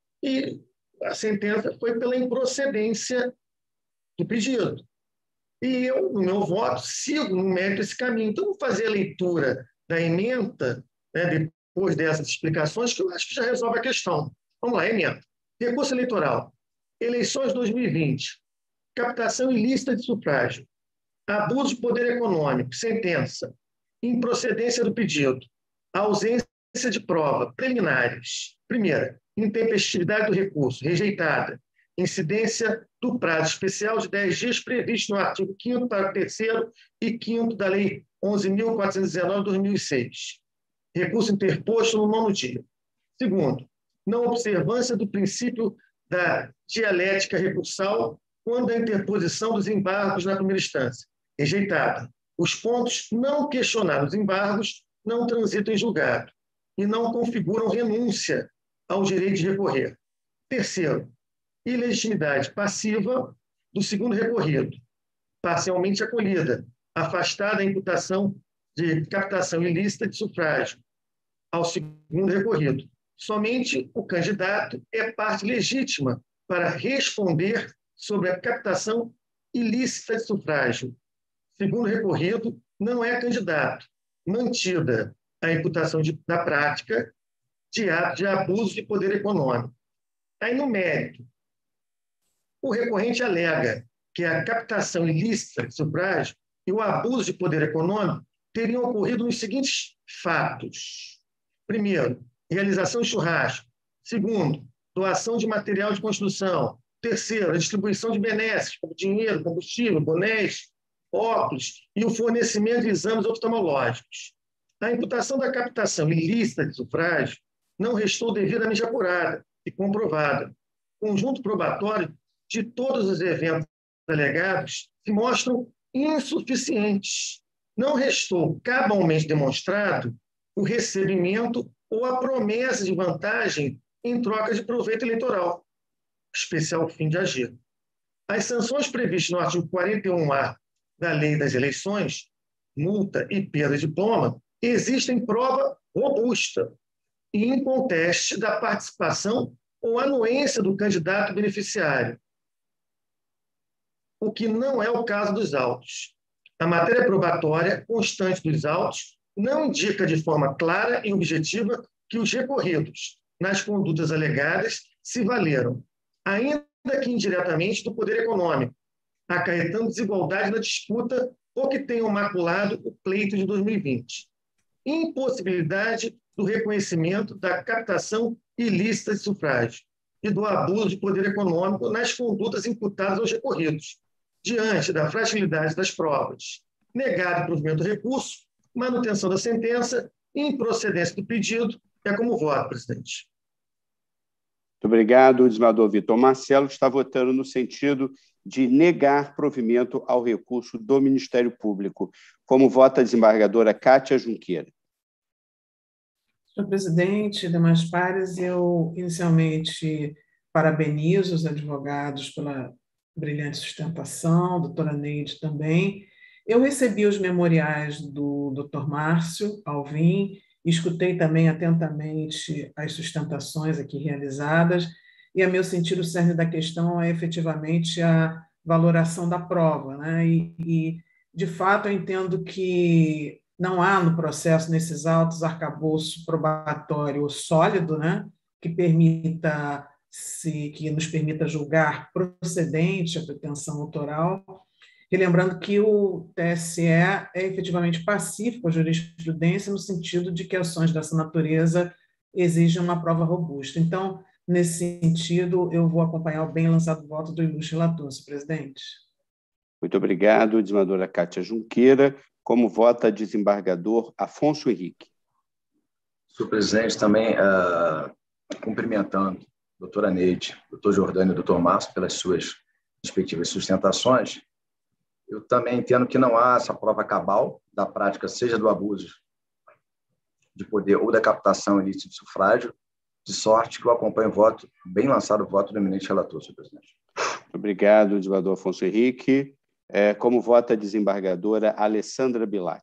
E a sentença foi pela improcedência do pedido. E eu, no meu voto, sigo no mérito esse caminho. Então, vou fazer a leitura da emenda, né, depois dessas explicações, que eu acho que já resolve a questão. Vamos lá, emenda. Recurso eleitoral. Eleições dois mil e vinte. Captação ilícita de sufrágio. Abuso de poder econômico. Sentença. Improcedência do pedido. Ausência de prova. Preliminares. Primeira, intempestividade do recurso. Rejeitada. Incidência do prazo especial de dez dias previsto no artigo quinto, parágrafo terceiro e quinto da Lei onze mil quatrocentos e dezenove de dois mil e seis. Recurso interposto no nono dia. Segundo, não observância do princípio da dialética recursal quando a interposição dos embargos na primeira instância. Rejeitada. Os pontos não questionados embargos não transitam em julgado e não configuram renúncia ao direito de recorrer. Terceiro, ilegitimidade passiva do segundo recorrido, parcialmente acolhida, afastada a imputação de captação ilícita de sufrágio ao segundo recorrido. Somente o candidato é parte legítima para responder sobre a captação ilícita de sufrágio. Segundo recorrido não é candidato, mantida a imputação de, da prática de ato de abuso de poder econômico. Aí, no mérito, o recorrente alega que a captação ilícita de sufrágio e o abuso de poder econômico teriam ocorrido nos seguintes fatos. Primeiro, realização de churrasco. Segundo, doação de material de construção. Terceiro, a distribuição de benesses, como dinheiro, combustível, bonés, óculos e o fornecimento de exames oftalmológicos. A imputação da captação ilícita de sufrágio não restou devidamente apurada e comprovada. O conjunto probatório de todos os eventos alegados se mostram insuficientes. Não restou cabalmente demonstrado o recebimento ou a promessa de vantagem em troca de proveito eleitoral, especial fim de agir. As sanções previstas no artigo quarenta e um A da Lei das Eleições, multa e perda de diploma, existem prova robusta e inconteste da participação ou anuência do candidato beneficiário, o que não é o caso dos autos. A matéria probatória constante dos autos não indica de forma clara e objetiva que os recorridos, nas condutas alegadas, se valeram, ainda que indiretamente, do poder econômico, acarretando desigualdade na disputa ou que tenham maculado o pleito de dois mil e vinte. Impossibilidade do reconhecimento da captação ilícita de sufrágio e do abuso de poder econômico nas condutas imputadas aos recorridos, diante da fragilidade das provas, negado o provimento do recurso, manutenção da sentença e improcedência do pedido, é como voto, presidente. Muito obrigado. O desembargador Vitor Marcelo está votando no sentido de negar provimento ao recurso do Ministério Público. Como vota a desembargadora Kátia Junqueira? Senhor presidente, demais pares, eu inicialmente parabenizo os advogados pela brilhante sustentação, doutora Neide também. Eu recebi os memoriais do doutor Márcio Alvim, escutei também atentamente as sustentações aqui realizadas, e, a meu sentir, o cerne da questão é efetivamente a valoração da prova, né? E, e, de fato, eu entendo que não há no processo, nesses autos, arcabouço probatório sólido, né? Que permita se, que nos permita julgar procedente a pretensão autoral, relembrando que o T S E é efetivamente pacífico à jurisprudência no sentido de que ações dessa natureza exigem uma prova robusta. Então, nesse sentido, eu vou acompanhar o bem lançado voto do ilustre relator, senhor presidente. Muito obrigado, desembargadora Kátia Junqueira. Como vota desembargador Afonso Henrique? Senhor presidente, também uh, cumprimentando a doutora Neide, doutor Jordânia e doutor Márcio pelas suas respectivas sustentações, eu também entendo que não há essa prova cabal da prática, seja do abuso de poder ou da captação ilícita de sufrágio, de sorte que eu acompanho o voto, bem lançado o voto do eminente relator, senhor presidente. Obrigado, desembargador Afonso Henrique. É, como vota a desembargadora Alessandra Bilac?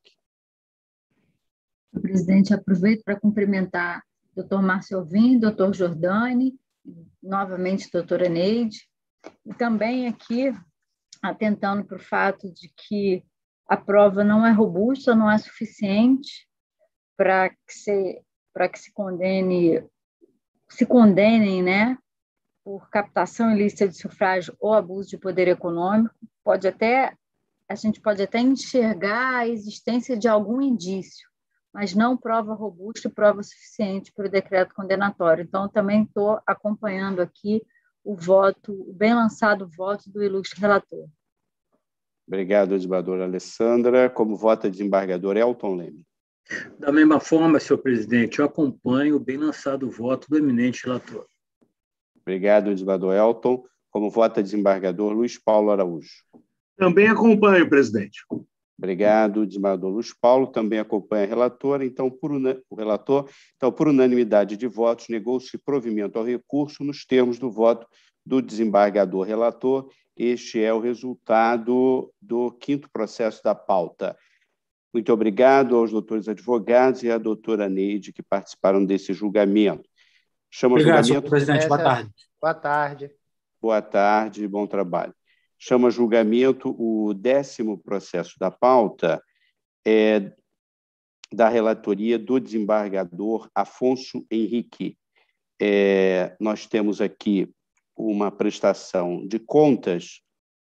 Senhor presidente, aproveito para cumprimentar o doutor Márcio Alvim, doutor Jordani, novamente doutora Neide, e também aqui atentando para o fato de que a prova não é robusta, não é suficiente para que se, para que se condene, se condenem, né, por captação ilícita de sufrágio ou abuso de poder econômico. Pode até, a gente pode até enxergar a existência de algum indício, mas não prova robusta e prova suficiente para o decreto condenatório. Então, também estou acompanhando aqui o voto, o bem lançado voto do ilustre relator. Obrigado, desembargadora Alessandra. Como vota desembargador Elton Leme? Da mesma forma, senhor presidente, eu acompanho o bem lançado voto do eminente relator. Obrigado, desembargador Elton. Como vota desembargador Luiz Paulo Araújo? Também acompanho, presidente. Obrigado, desembargador Luiz Paulo. Também acompanha a relatora. Então, por una... o relator, então, por unanimidade de votos, negou-se provimento ao recurso nos termos do voto do desembargador relator. Este é o resultado do quinto processo da pauta. Muito obrigado aos doutores advogados e à doutora Neide que participaram desse julgamento. Chama obrigado, julgamento... senhor presidente. Boa tarde. Boa tarde. Boa tarde, bom trabalho. Chama julgamento o décimo processo da pauta é, da relatoria do desembargador Afonso Henrique. É, nós temos aqui uma prestação de contas.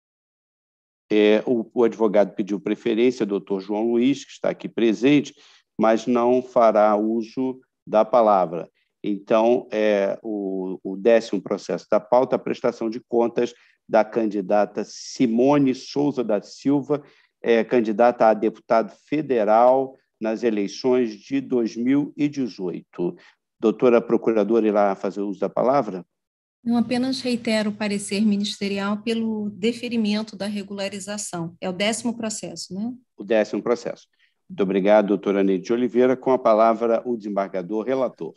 É, o, o advogado pediu preferência, doutor João Luiz, que está aqui presente, mas não fará uso da palavra. Então, é, o, o décimo processo da pauta, a prestação de contas da candidata Simone Souza da Silva, é, candidata a deputado federal nas eleições de dois mil e dezoito. Doutora procuradora, irá fazer uso da palavra? Eu apenas reitero o parecer ministerial pelo deferimento da regularização. É o décimo processo, né? O décimo processo. Muito obrigado, doutora Neide de Oliveira. Com a palavra, o desembargador relator.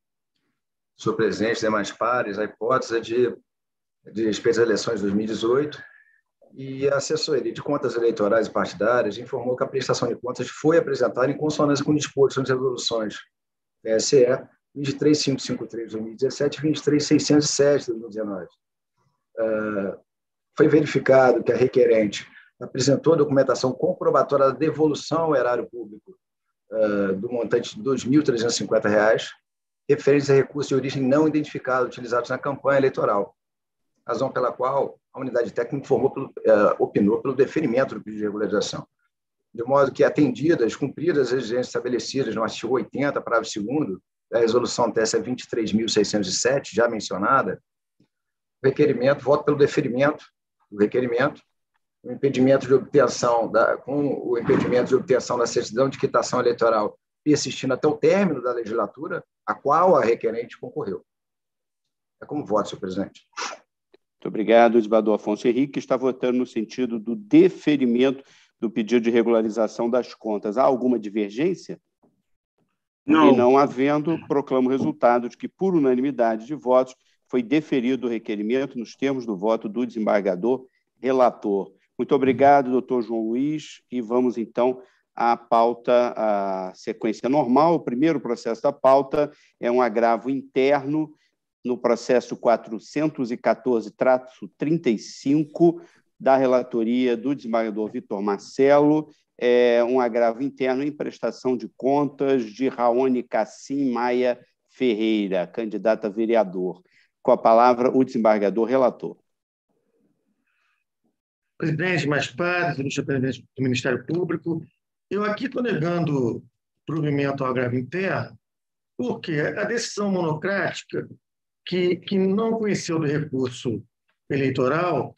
Senhor presidente, demais pares, a hipótese é de, de respeito às eleições de dois mil e dezoito, e a assessoria de contas eleitorais e partidárias informou que a prestação de contas foi apresentada em consonância com disposições de resoluções T S E vinte e três mil quinhentos e cinquenta e três de dois mil e dezessete e vinte e três mil seiscentos e sete de dois mil e dezenove. Uh, foi verificado que a requerente apresentou a documentação comprobatória da devolução ao erário público uh, do montante de dois mil trezentos e cinquenta reais, referentes a recursos de origem não identificada utilizados na campanha eleitoral, razão pela qual a unidade técnica informou pelo, uh, opinou pelo deferimento do pedido de regularização. De modo que, atendidas, cumpridas as exigências estabelecidas no artigo oitenta, parágrafo segundo, da resolução T S E vinte e três mil seiscentos e sete, já mencionada, o requerimento, voto pelo deferimento do requerimento, o impedimento de obtenção, da, com o impedimento de obtenção da certidão de quitação eleitoral persistindo até o término da legislatura, a qual a requerente concorreu. É como voto, senhor presidente. Muito obrigado, desembargador Afonso Henrique, que está votando no sentido do deferimento do pedido de regularização das contas. Há alguma divergência? Não. E não havendo, proclamo o resultado de que, por unanimidade de votos, foi deferido o requerimento nos termos do voto do desembargador relator. Muito obrigado, doutor João Luiz, e vamos, então, à pauta, à sequência normal. O primeiro processo da pauta é um agravo interno no processo quatrocentos e quatorze traço trinta e cinco da relatoria do desembargador Vitor Marcelo, é um agravo interno em prestação de contas de Raoni Cassim Maia Ferreira, candidata a vereador. Com a palavra, o desembargador relator. Presidente, mais pares, ilustre presidente do Ministério Público, eu aqui estou negando provimento ao agravo interno, porque a decisão monocrática, que, que não conheceu do recurso eleitoral,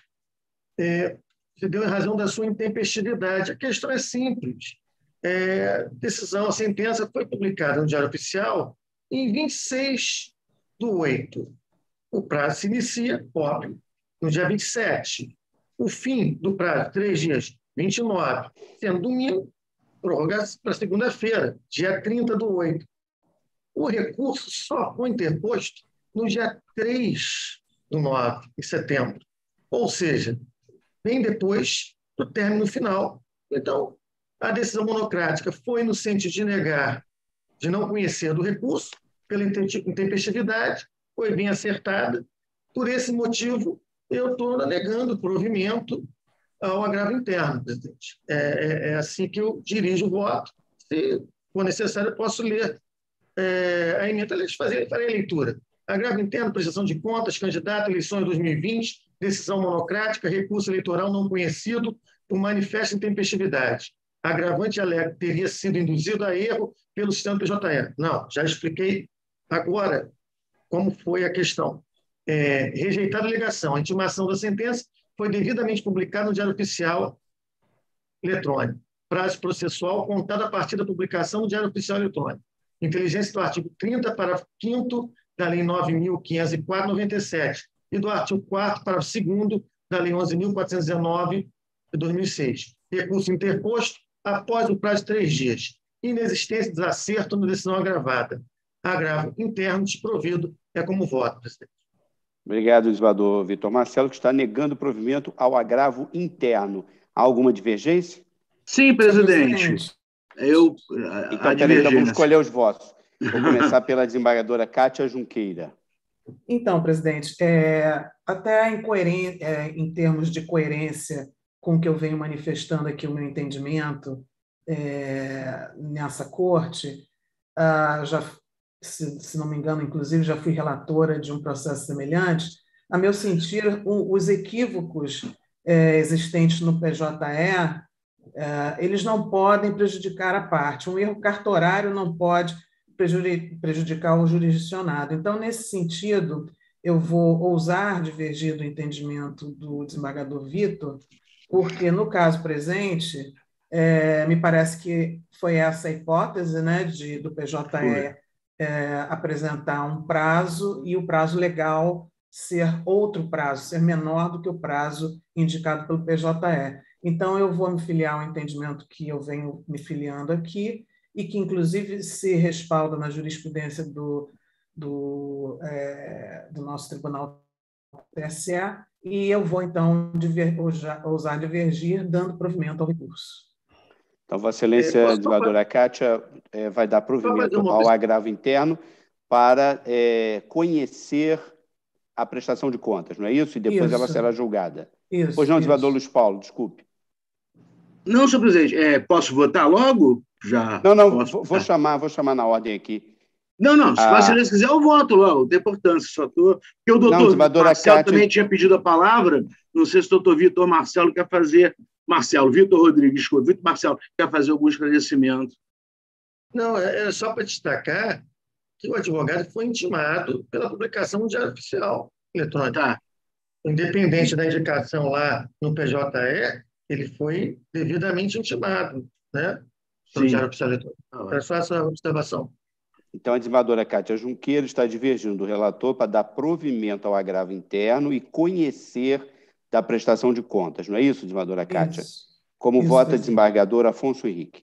é, se deu em razão da sua intempestividade. A questão é simples. É, decisão, a sentença foi publicada no Diário Oficial em vinte e seis do oito. O prazo se inicia, óbvio, no dia vinte e sete. O fim do prazo, três dias, vinte e nove, sendo domingo, prorroga para segunda-feira, dia trinta do oito. O recurso só foi interposto no dia três do nove, em setembro. Ou seja, bem depois do término final. Então, a decisão monocrática foi no sentido de negar, de não conhecer do recurso, pela intempestividade, foi bem acertada. Por esse motivo, eu estou negando o provimento ao agravo interno, presidente. É, é, é assim que eu dirijo o voto. Se for necessário, eu posso ler é, a emenda, fazer, farei a leitura. Agravo interno, prestação de contas, candidato, eleições dois mil e vinte, decisão monocrática, recurso eleitoral não conhecido por manifesta intempestividade. Agravante alega que teria sido induzido a erro pelo sistema P J E. Não, já expliquei agora como foi a questão. É, rejeitada a alegação. A intimação da sentença foi devidamente publicada no Diário Oficial Eletrônico. Prazo processual contado a partir da publicação no Diário Oficial Eletrônico. Inteligência do artigo trinta, parágrafo quinto da Lei nove mil quinhentos e quatro, noventa e sete, e do artigo quarto, parágrafo segundo da Lei onze mil quatrocentos e dezenove, de dois mil e seis. Recurso interposto após o prazo de três dias. Inexistência de desacerto na decisão agravada. Agravo interno desprovido é como voto, presidente. Obrigado, desembargador Vitor Marcelo, que está negando provimento ao agravo interno. Há alguma divergência? Sim, presidente. Eu, a, então, a peraí, então vamos escolher os votos. Vou começar pela desembargadora Kátia Junqueira. Então, presidente, é, até em, coeren- é, em termos de coerência com o que eu venho manifestando aqui, o meu entendimento é, nessa corte, ah, já, se, se não me engano, inclusive, já fui relatora de um processo semelhante. A meu sentir, o, os equívocos é, existentes no P J E, é, eles não podem prejudicar a parte. Um erro cartorário não pode prejudicar o jurisdicionado. Então, nesse sentido, eu vou ousar divergir do entendimento do desembargador Vitor, porque, no caso presente, é, me parece que foi essa a hipótese, né, de, do P J E é, apresentar um prazo e o prazo legal ser outro prazo, ser menor do que o prazo indicado pelo P J E. Então, eu vou me filiar ao entendimento que eu venho me filiando aqui, e que, inclusive, se respalda na jurisprudência do, do, é, do nosso Tribunal T S E, e eu vou, então, diver, ousar divergir, dando provimento ao recurso. Então, Vossa Excelência, é, desembargadora Kátia, é, vai dar provimento ao agravo interno para é, conhecer a prestação de contas, não é isso? E depois isso. Ela será julgada. Isso, pois não, desembargador isso. Luiz Paulo, desculpe. Não, senhor presidente, é, posso votar logo? Já não, não, posso vou, vou, chamar, vou chamar na ordem aqui. Não, não, se ah, Vossa Excelência quiser, eu voto logo, não tem importância. Só tô... Porque o doutor Marcelo Kátia... também tinha pedido a palavra, não sei se o doutor Vitor Marcelo quer fazer... Marcelo, Vitor Rodrigues, desculpa, Vitor Marcelo quer fazer algum esclarecimento. Não, é só para destacar que o advogado foi intimado pela publicação do Diário Oficial Eletrônico. Tá. Independente da indicação lá no P J E, ele foi devidamente intimado, né? Pelo Diário Oficial Eletrônico. É só essa observação. Então, a desembargadora Kátia Junqueira está divergindo do relator para dar provimento ao agravo interno e conhecer da prestação de contas. Não é isso, desembargadora Kátia? Isso. Como isso, vota isso. desembargador Afonso Henrique?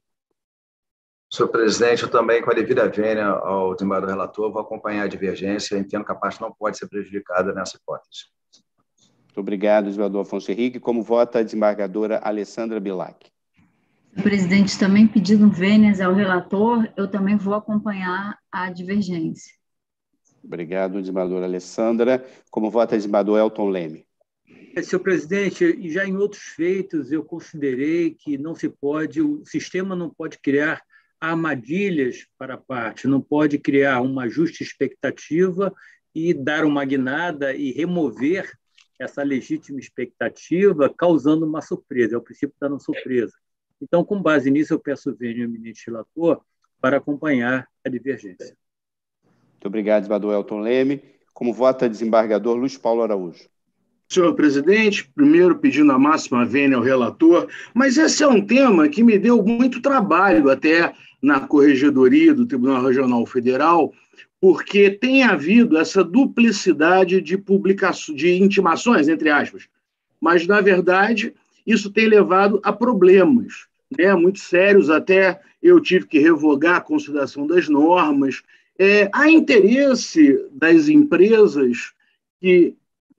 Senhor presidente, eu também, com a devida vênia ao desembargador relator, vou acompanhar a divergência. Eu entendo que a parte não pode ser prejudicada nessa hipótese. Muito obrigado, desembargador Afonso Henrique. Como vota a desembargadora Alessandra Bilac? Presidente, também pedindo vênias ao relator, eu também vou acompanhar a divergência. Obrigado, desembargadora Alessandra. Como vota a desembargador Elton Leme? Senhor presidente, já em outros feitos eu considerei que não se pode, o sistema não pode criar armadilhas para a parte, não pode criar uma justa expectativa e dar uma guinada e remover essa legítima expectativa, causando uma surpresa. É o princípio da não surpresa. Então, com base nisso, eu peço vênia ao eminente relator para acompanhar a divergência. Muito obrigado, desembargador Elton Leme. Como vota desembargador Luiz Paulo Araújo. Senhor presidente, primeiro pedindo a máxima vênia ao relator, mas esse é um tema que me deu muito trabalho até na Corregedoria do Tribunal Regional Federal, porque tem havido essa duplicidade de publicações, de intimações, entre aspas, mas, na verdade, isso tem levado a problemas, né, muito sérios, até eu tive que revogar a consideração das normas. É, há interesse das empresas que,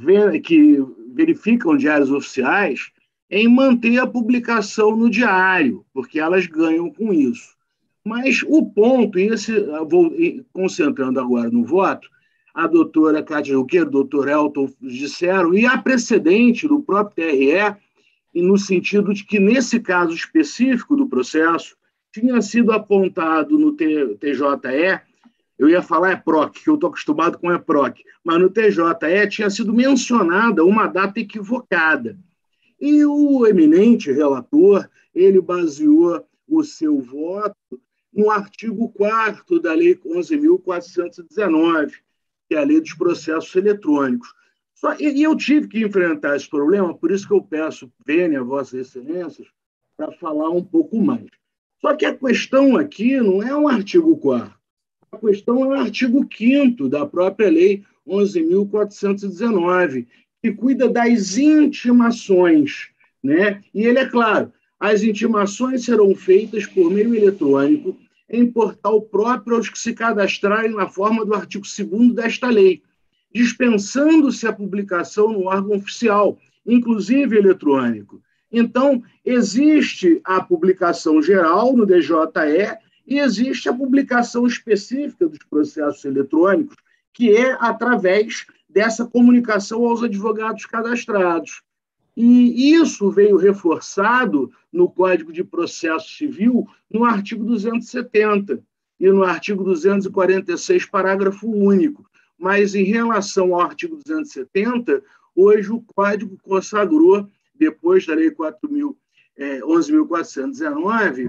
que verificam diários oficiais em manter a publicação no diário, porque elas ganham com isso. Mas o ponto, e esse, vou concentrando agora no voto, a doutora Cátia Junqueira, o doutor Elton disseram, e há precedente do próprio T R E, e no sentido de que, nesse caso específico do processo, tinha sido apontado no T J E, eu ia falar é P R O C, que eu estou acostumado com é P R O C, mas no T J E tinha sido mencionada uma data equivocada. E o eminente relator, ele baseou o seu voto no artigo quarto da Lei onze mil quatrocentos e dezenove, que é a Lei dos Processos Eletrônicos. Só, e, e eu tive que enfrentar esse problema, por isso que eu peço vênia a Vossas Excelências para falar um pouco mais. Só que a questão aqui não é o artigo quarto, a questão é o artigo quinto da própria Lei onze mil quatrocentos e dezenove, que cuida das intimações, né? E ele é claro, as intimações serão feitas por meio eletrônico em portal próprio aos que se cadastrarem na forma do artigo segundo desta lei, dispensando-se a publicação no órgão oficial, inclusive eletrônico. Então, existe a publicação geral no D J E e existe a publicação específica dos processos eletrônicos, que é através dessa comunicação aos advogados cadastrados. E isso veio reforçado no Código de Processo Civil, no artigo duzentos e setenta e no artigo duzentos e quarenta e seis, parágrafo único. Mas, em relação ao artigo duzentos e setenta, hoje o Código consagrou, depois da Lei onze mil quatrocentos e dezenove,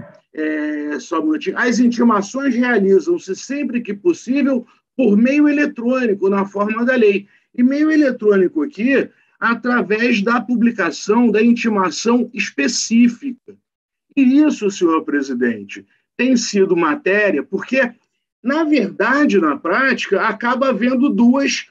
é, só um minutinho, as intimações realizam-se sempre que possível por meio eletrônico, na forma da lei. E meio eletrônico aqui, através da publicação da intimação específica. E isso, senhor presidente, tem sido matéria, porque, na verdade, na prática, acaba havendo duas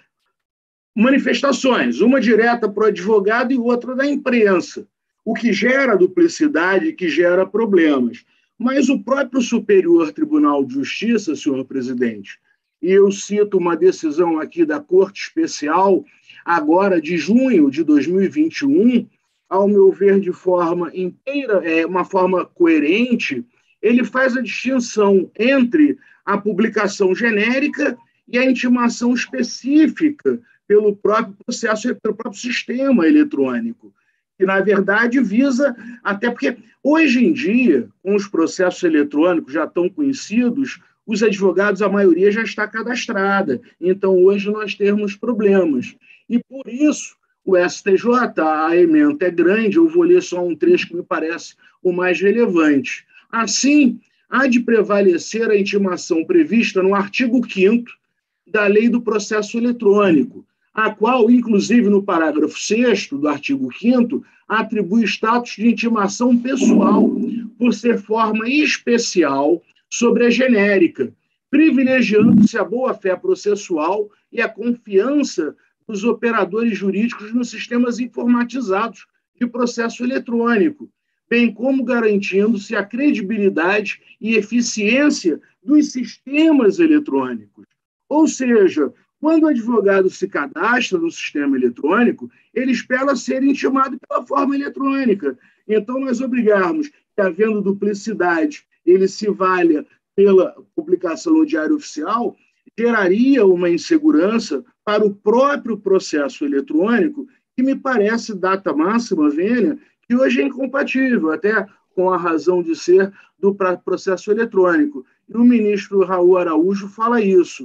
manifestações, uma direta para o advogado e outra da imprensa, o que gera duplicidade, que gera problemas. Mas o próprio Superior Tribunal de Justiça, senhor presidente, e eu cito uma decisão aqui da Corte Especial, agora de junho de dois mil e vinte e um, ao meu ver, de forma inteira, é, uma forma coerente, ele faz a distinção entre a publicação genérica e a intimação específica pelo próprio processo, pelo próprio sistema eletrônico, que, na verdade, visa, até porque, hoje em dia, com os processos eletrônicos já tão conhecidos, os advogados, a maioria já está cadastrada, então hoje nós temos problemas. E por isso, o S T J, a ementa é grande, eu vou ler só um trecho que me parece o mais relevante. Assim, há de prevalecer a intimação prevista no artigo quinto da Lei do Processo Eletrônico, a qual, inclusive, no parágrafo sexto do artigo quinto, atribui status de intimação pessoal, por ser forma especial sobre a genérica, privilegiando-se a boa-fé processual e a confiança dos operadores jurídicos nos sistemas informatizados de processo eletrônico, bem como garantindo-se a credibilidade e eficiência dos sistemas eletrônicos. Ou seja, quando o advogado se cadastra no sistema eletrônico, ele espera ser intimado pela forma eletrônica. Então, nós obrigarmos que, havendo duplicidade, ele se valha pela publicação no Diário Oficial, geraria uma insegurança para o próprio processo eletrônico, que me parece data máxima, vênia, que hoje é incompatível, até com a razão de ser do processo eletrônico. E o ministro Raul Araújo fala isso.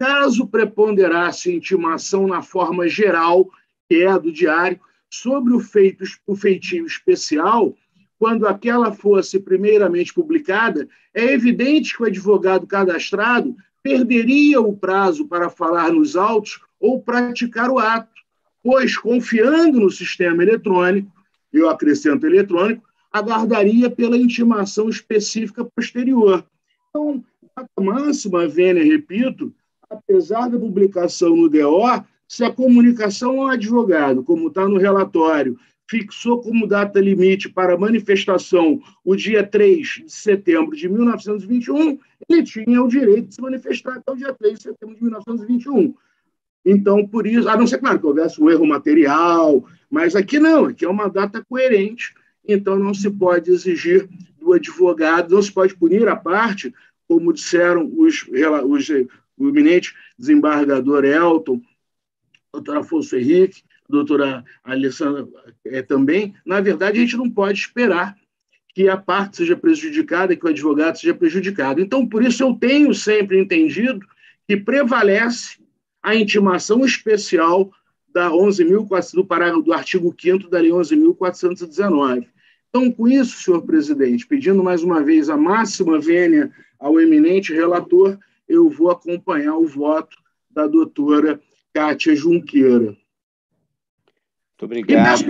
caso preponderasse intimação na forma geral, que é a do diário, sobre o, feito, o feitio especial, quando aquela fosse primeiramente publicada, é evidente que o advogado cadastrado perderia o prazo para falar nos autos ou praticar o ato, pois, confiando no sistema eletrônico, eu acrescento eletrônico, aguardaria pela intimação específica posterior. Então, a máxima vênia, repito, apesar da publicação no D O, se a comunicação ao advogado, como está no relatório, fixou como data limite para manifestação o dia três de setembro de mil novecentos e vinte e um, ele tinha o direito de se manifestar até o dia três de setembro de mil novecentos e vinte e um. Então, por isso, a não ser, claro, que houvesse um erro material, mas aqui não, aqui é uma data coerente, então não se pode exigir do advogado, não se pode punir a parte, como disseram os, os, o eminente desembargador Elton, doutor Afonso Henrique, a doutora Alessandra é, também, na verdade, a gente não pode esperar que a parte seja prejudicada, que o advogado seja prejudicado. Então, por isso, eu tenho sempre entendido que prevalece a intimação especial da onze mil, do parágrafo do artigo quinto da Lei onze mil quatrocentos e dezenove. Então, com isso, senhor presidente, pedindo mais uma vez a máxima vênia ao eminente relator, eu vou acompanhar o voto da doutora Kátia Junqueira. Muito obrigado.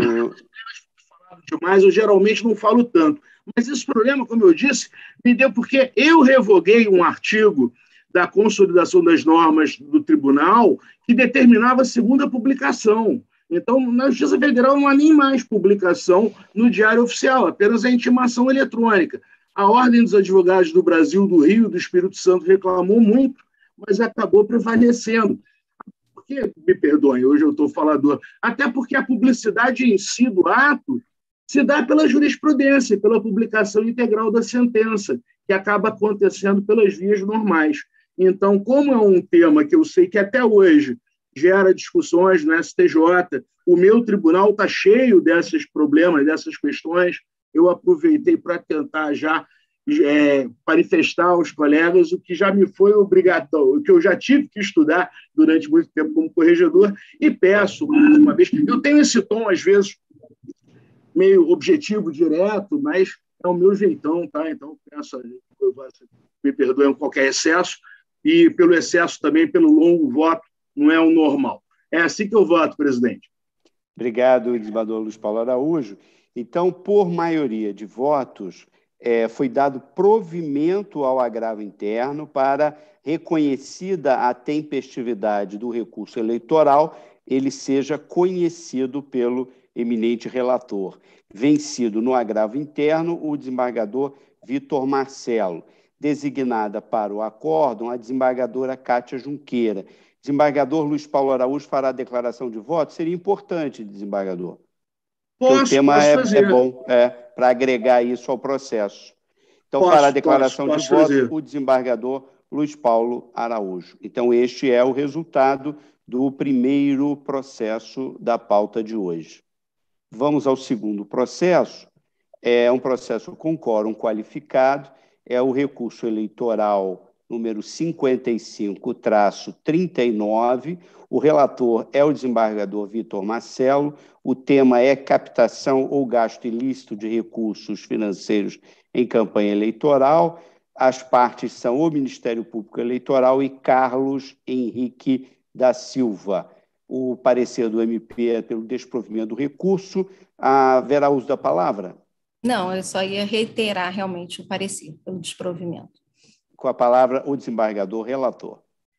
Demais, eu geralmente não falo tanto. Mas esse problema, como eu disse, me deu porque eu revoguei um artigo da consolidação das normas do tribunal que determinava a segunda publicação. Então, na Justiça Federal não há nem mais publicação no Diário Oficial, apenas a intimação eletrônica. A Ordem dos Advogados do Brasil, do Rio e do Espírito Santo reclamou muito, mas acabou prevalecendo. Porque, me perdoem, hoje eu estou falador, até porque a publicidade em si do ato se dá pela jurisprudência, pela publicação integral da sentença, que acaba acontecendo pelas vias normais. Então, como é um tema que eu sei que até hoje gera discussões no S T J, o meu tribunal está cheio desses problemas, dessas questões, eu aproveitei para tentar já é, manifestar aos colegas o que já me foi obrigatório, o que eu já tive que estudar durante muito tempo como corregedor, e peço, mais uma vez, eu tenho esse tom, às vezes, meio objetivo, direto, mas é o meu jeitão, tá? Então, peço, me perdoem qualquer excesso, e pelo excesso também, pelo longo voto, não é o normal. É assim que eu voto, presidente. Obrigado, desembargador Luiz Paulo Araújo. Então, por maioria de votos, é, foi dado provimento ao agravo interno para, reconhecida a tempestividade do recurso eleitoral, ele seja conhecido pelo eminente relator. Vencido no agravo interno, o desembargador Vitor Marcelo. Designada para o acórdão a desembargadora Kátia Junqueira. Desembargador Luiz Paulo Araújo fará a declaração de voto? Seria importante, desembargador. Posso, o tema posso é, fazer. é bom, é, para agregar isso ao processo. Então, posso, fará a declaração posso, de posso voto fazer. o desembargador Luiz Paulo Araújo. Então, este é o resultado do primeiro processo da pauta de hoje. Vamos ao segundo processo. É um processo com quórum qualificado, é o recurso eleitoral número cinquenta e cinco traço trinta e nove. O relator é o desembargador Vitor Marcelo. O tema é captação ou gasto ilícito de recursos financeiros em campanha eleitoral. As partes são o Ministério Público Eleitoral e Carlos Henrique da Silva. O parecer do M P é pelo desprovimento do recurso. Haverá uso da palavra? Não, eu só ia reiterar realmente o parecer pelo desprovimento. Com a palavra, o desembargador relator.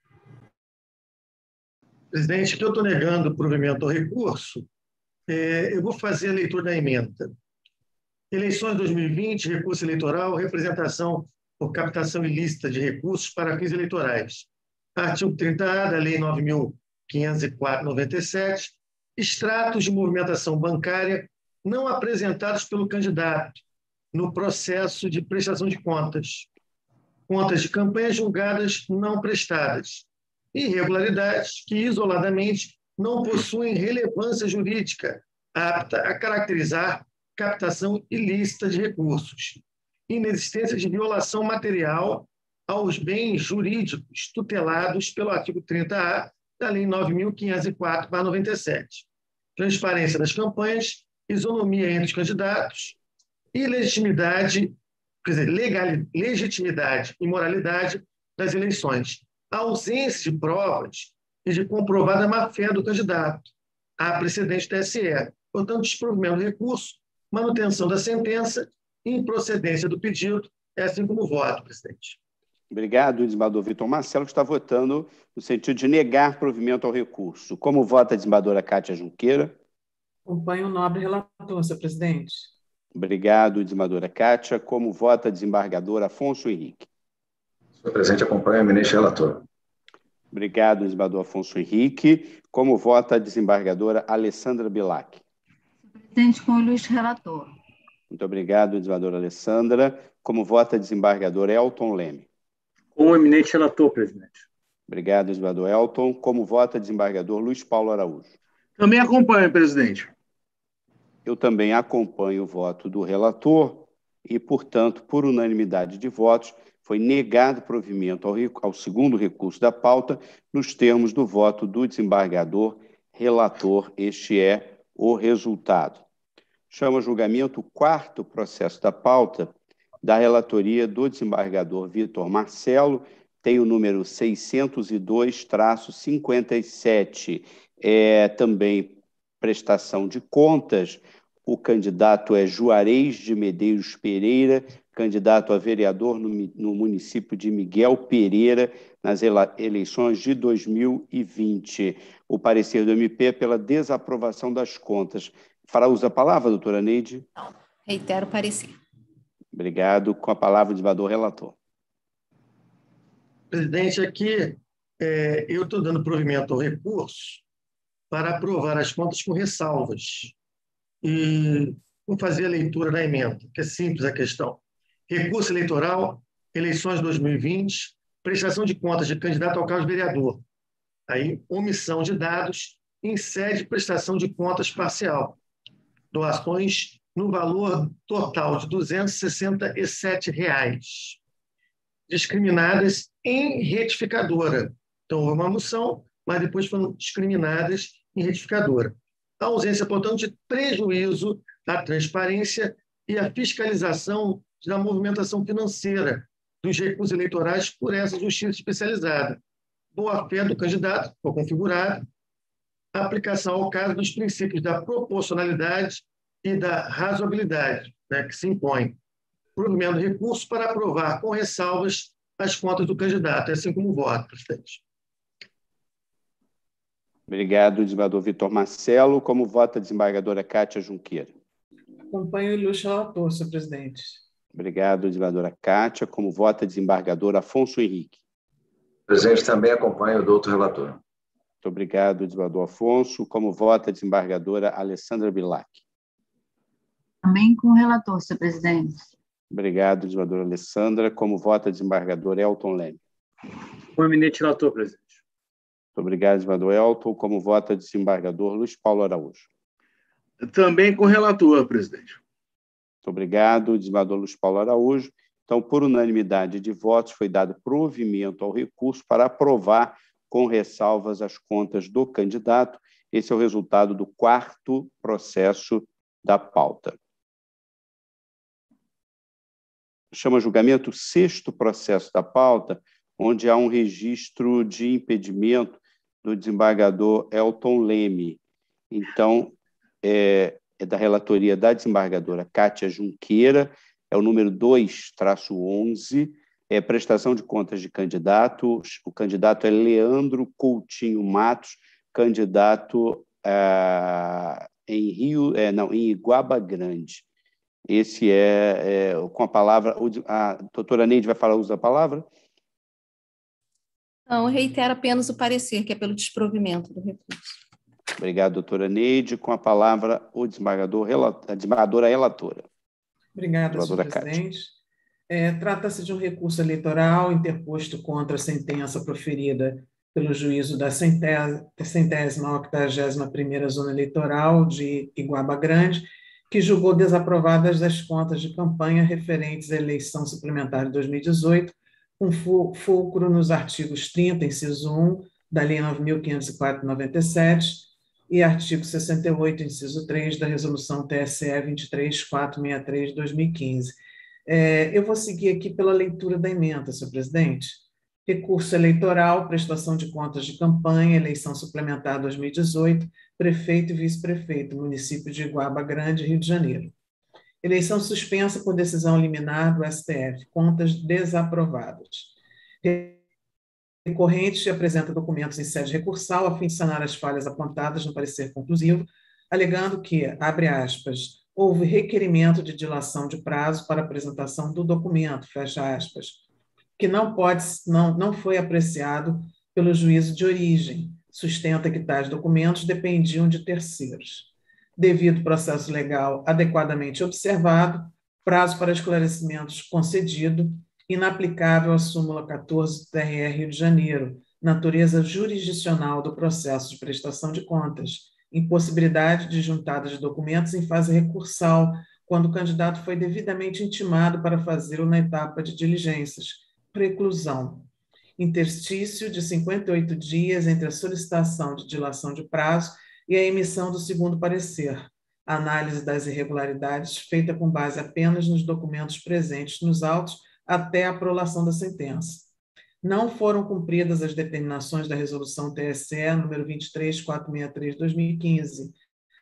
Presidente, que eu estou negando o provimento ao recurso, é, eu vou fazer a leitura da emenda. Eleições dois mil e vinte, recurso eleitoral, representação por captação ilícita de recursos para fins eleitorais. Artigo trinta A da Lei nove mil quinhentos e quatro, noventa e sete, extratos de movimentação bancária não apresentados pelo candidato no processo de prestação de contas, contas de campanha julgadas não prestadas, irregularidades que, isoladamente, não possuem relevância jurídica apta a caracterizar captação ilícita de recursos, inexistência de violação material aos bens jurídicos tutelados pelo artigo trinta A da Lei nove mil quinhentos e quatro barra noventa e sete. Transparência das campanhas, isonomia entre os candidatos e legitimidade, quer dizer, legal, legitimidade e moralidade das eleições. A ausência de provas e de comprovada má-fé do candidato. Há precedente do T S E. Portanto, desprovimento do recurso, manutenção da sentença e improcedência do pedido, é assim como voto, presidente. Obrigado, desembargador Vitor Marcelo, que está votando no sentido de negar provimento ao recurso. Como vota a desembargadora Kátia Junqueira? Acompanho o nobre relator, senhor presidente. Obrigado, desembargadora Kátia. Como vota a desembargador Afonso Henrique? Senhor presidente, acompanho o eminente relator. Obrigado, desembargador Afonso Henrique. Como vota a desembargadora Alessandra Bilac? Presidente, com o ilustre relator. Muito obrigado, desembargadora Alessandra. Como vota a desembargador Elton Leme? Com o eminente relator, presidente. Obrigado, desembargador Elton. Como vota desembargador Luiz Paulo Araújo? Também acompanho, presidente. Eu também acompanho o voto do relator e, portanto, por unanimidade de votos, foi negado provimento ao, ao segundo recurso da pauta nos termos do voto do desembargador relator. Este é o resultado. Chama a julgamento o quarto processo da pauta da relatoria do desembargador Vitor Marcelo, tem o número seiscentos e dois traço cinquenta e sete. É também prestação de contas. O candidato é Juarez de Medeiros Pereira, candidato a vereador no, no município de Miguel Pereira, nas eleições de dois mil e vinte. O parecer do M P é pela desaprovação das contas. Fará uso da palavra, doutora Neide? Não, reitero o parecer. Obrigado. Com a palavra, o desembargador relator. Presidente, aqui é, eu estou dando provimento ao recurso para aprovar as contas com ressalvas. E vou fazer a leitura da emenda, que é simples a questão. Recurso eleitoral, eleições dois mil e vinte, prestação de contas de candidato ao cargo de vereador. Aí, omissão de dados, incede prestação de contas parcial. Doações no valor total de duzentos e sessenta e sete reais. Discriminadas em retificadora. Então, houve uma moção, mas depois foram discriminadas em retificadora. A ausência, portanto, de prejuízo à transparência e à fiscalização da movimentação financeira dos recursos eleitorais por essa justiça especializada. Boa-fé do candidato, for configurado, aplicação ao caso dos princípios da proporcionalidade e da razoabilidade, né, que se impõe. Provimento do recurso para aprovar com ressalvas as contas do candidato, assim como o voto, presidente. Obrigado, desembargador Vitor Marcelo. Como vota a desembargadora Kátia Junqueira? Acompanho o ilustre relator, senhor presidente. Obrigado, desembargadora Kátia. Como vota a desembargador Afonso Henrique? Presidente, também acompanho o doutor relator. Muito obrigado, desembargador Afonso. Como vota a desembargadora Alessandra Bilac? Também com o relator, senhor presidente. Obrigado, desembargadora Alessandra. Como vota a desembargador Elton Leme? Com o eminente relator, presidente. Muito obrigado, desembargador Elton. Como vota o desembargador Luiz Paulo Araújo? Também com o relator, presidente. Muito obrigado, desembargador Luiz Paulo Araújo. Então, por unanimidade de votos, foi dado provimento ao recurso para aprovar com ressalvas as contas do candidato. Esse é o resultado do quarto processo da pauta. Chama julgamento o sexto processo da pauta, onde há um registro de impedimento do desembargador Elton Leme. Então, é, é da relatoria da desembargadora Kátia Junqueira, é o número dois traço onze, é prestação de contas de candidatos. O candidato é Leandro Coutinho Matos, candidato ah, em Rio, é, não, em Iguaba Grande. Esse é, é com a palavra, a doutora Neide vai falar o uso da palavra? Não, reitero apenas o parecer, que é pelo desprovimento do recurso. Obrigado, doutora Neide. Com a palavra, o desembargador, a desembargadora relatora. Obrigada, senhor presidente. É, trata-se de um recurso eleitoral interposto contra a sentença proferida pelo juízo da centésima octagésima primeira Zona Eleitoral de Iguaba Grande, que julgou desaprovadas as contas de campanha referentes à eleição suplementar de dois mil e dezoito, com fulcro nos artigos trinta, inciso um, da Lei nove mil quinhentos e quatro, noventa e sete, e artigo sessenta e oito, inciso três, da Resolução T S E vinte e três mil quatrocentos e sessenta e três de dois mil e quinze. É, eu vou seguir aqui pela leitura da emenda, senhor presidente. Recurso eleitoral, prestação de contas de campanha, eleição suplementar dois mil e dezoito, prefeito e vice-prefeito, município de Iguaba Grande, Rio de Janeiro. Eleição suspensa por decisão liminar do S T F, contas desaprovadas. Recorrente apresenta documentos em sede recursal a fim de sanar as falhas apontadas no parecer conclusivo, alegando que, abre aspas, houve requerimento de dilação de prazo para apresentação do documento, fecha aspas, que não pode, não, não foi apreciado pelo juízo de origem, sustenta que tais documentos dependiam de terceiros. Devido processo legal adequadamente observado, prazo para esclarecimentos concedido, inaplicável à súmula quatorze do T R E Rio de Janeiro, natureza jurisdicional do processo de prestação de contas, impossibilidade de juntada de documentos em fase recursal, quando o candidato foi devidamente intimado para fazê-lo na etapa de diligências, preclusão. Interstício de cinquenta e oito dias entre a solicitação de dilação de prazo e a emissão do segundo parecer. Análise das irregularidades feita com base apenas nos documentos presentes nos autos até a aprovação da sentença. Não foram cumpridas as determinações da Resolução T S E número vinte e três mil quatrocentos e sessenta e três de dois mil e quinze.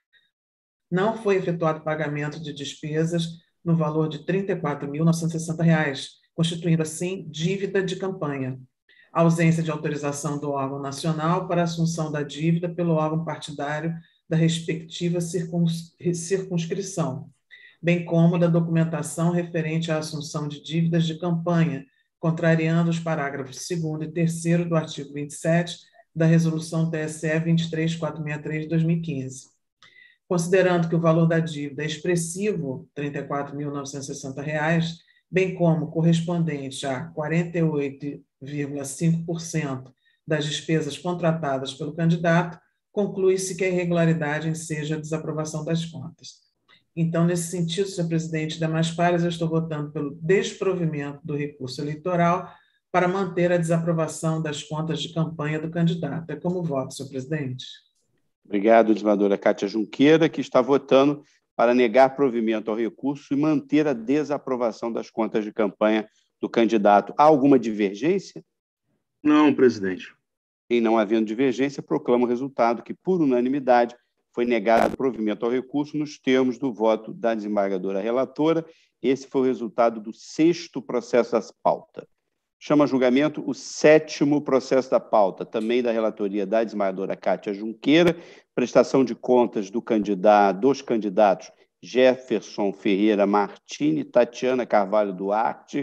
Não foi efetuado pagamento de despesas no valor de trinta e quatro mil novecentos e sessenta reais, constituindo assim dívida de campanha. A ausência de autorização do órgão nacional para a assunção da dívida pelo órgão partidário da respectiva circuns, circunscrição, bem como da documentação referente à assunção de dívidas de campanha, contrariando os parágrafos segundo e terceiro do artigo vinte e sete da Resolução T S E vinte e três mil quatrocentos e sessenta e três de dois mil e quinze. Considerando que o valor da dívida é expressivo, trinta e quatro mil novecentos e sessenta reais, bem como correspondente a quarenta e oito vírgula cinco por cento das despesas contratadas pelo candidato, conclui-se que a irregularidade enseja a desaprovação das contas. Então, nesse sentido, senhor presidente, demais pares, eu estou votando pelo desprovimento do recurso eleitoral para manter a desaprovação das contas de campanha do candidato. É como voto, senhor presidente. Obrigado, desembargadora Kátia Junqueira, que está votando para negar provimento ao recurso e manter a desaprovação das contas de campanha do candidato. Há alguma divergência? Não, presidente. Em não havendo divergência, proclamo o resultado que, por unanimidade, foi negado provimento ao recurso nos termos do voto da desembargadora relatora. Esse foi o resultado do sexto processo da pauta. Chama a julgamento o sétimo processo da pauta, também da relatoria da desembargadora Kátia Junqueira, prestação de contas do candidato, dos candidatos Jefferson Ferreira Martini, Tatiana Carvalho Duarte,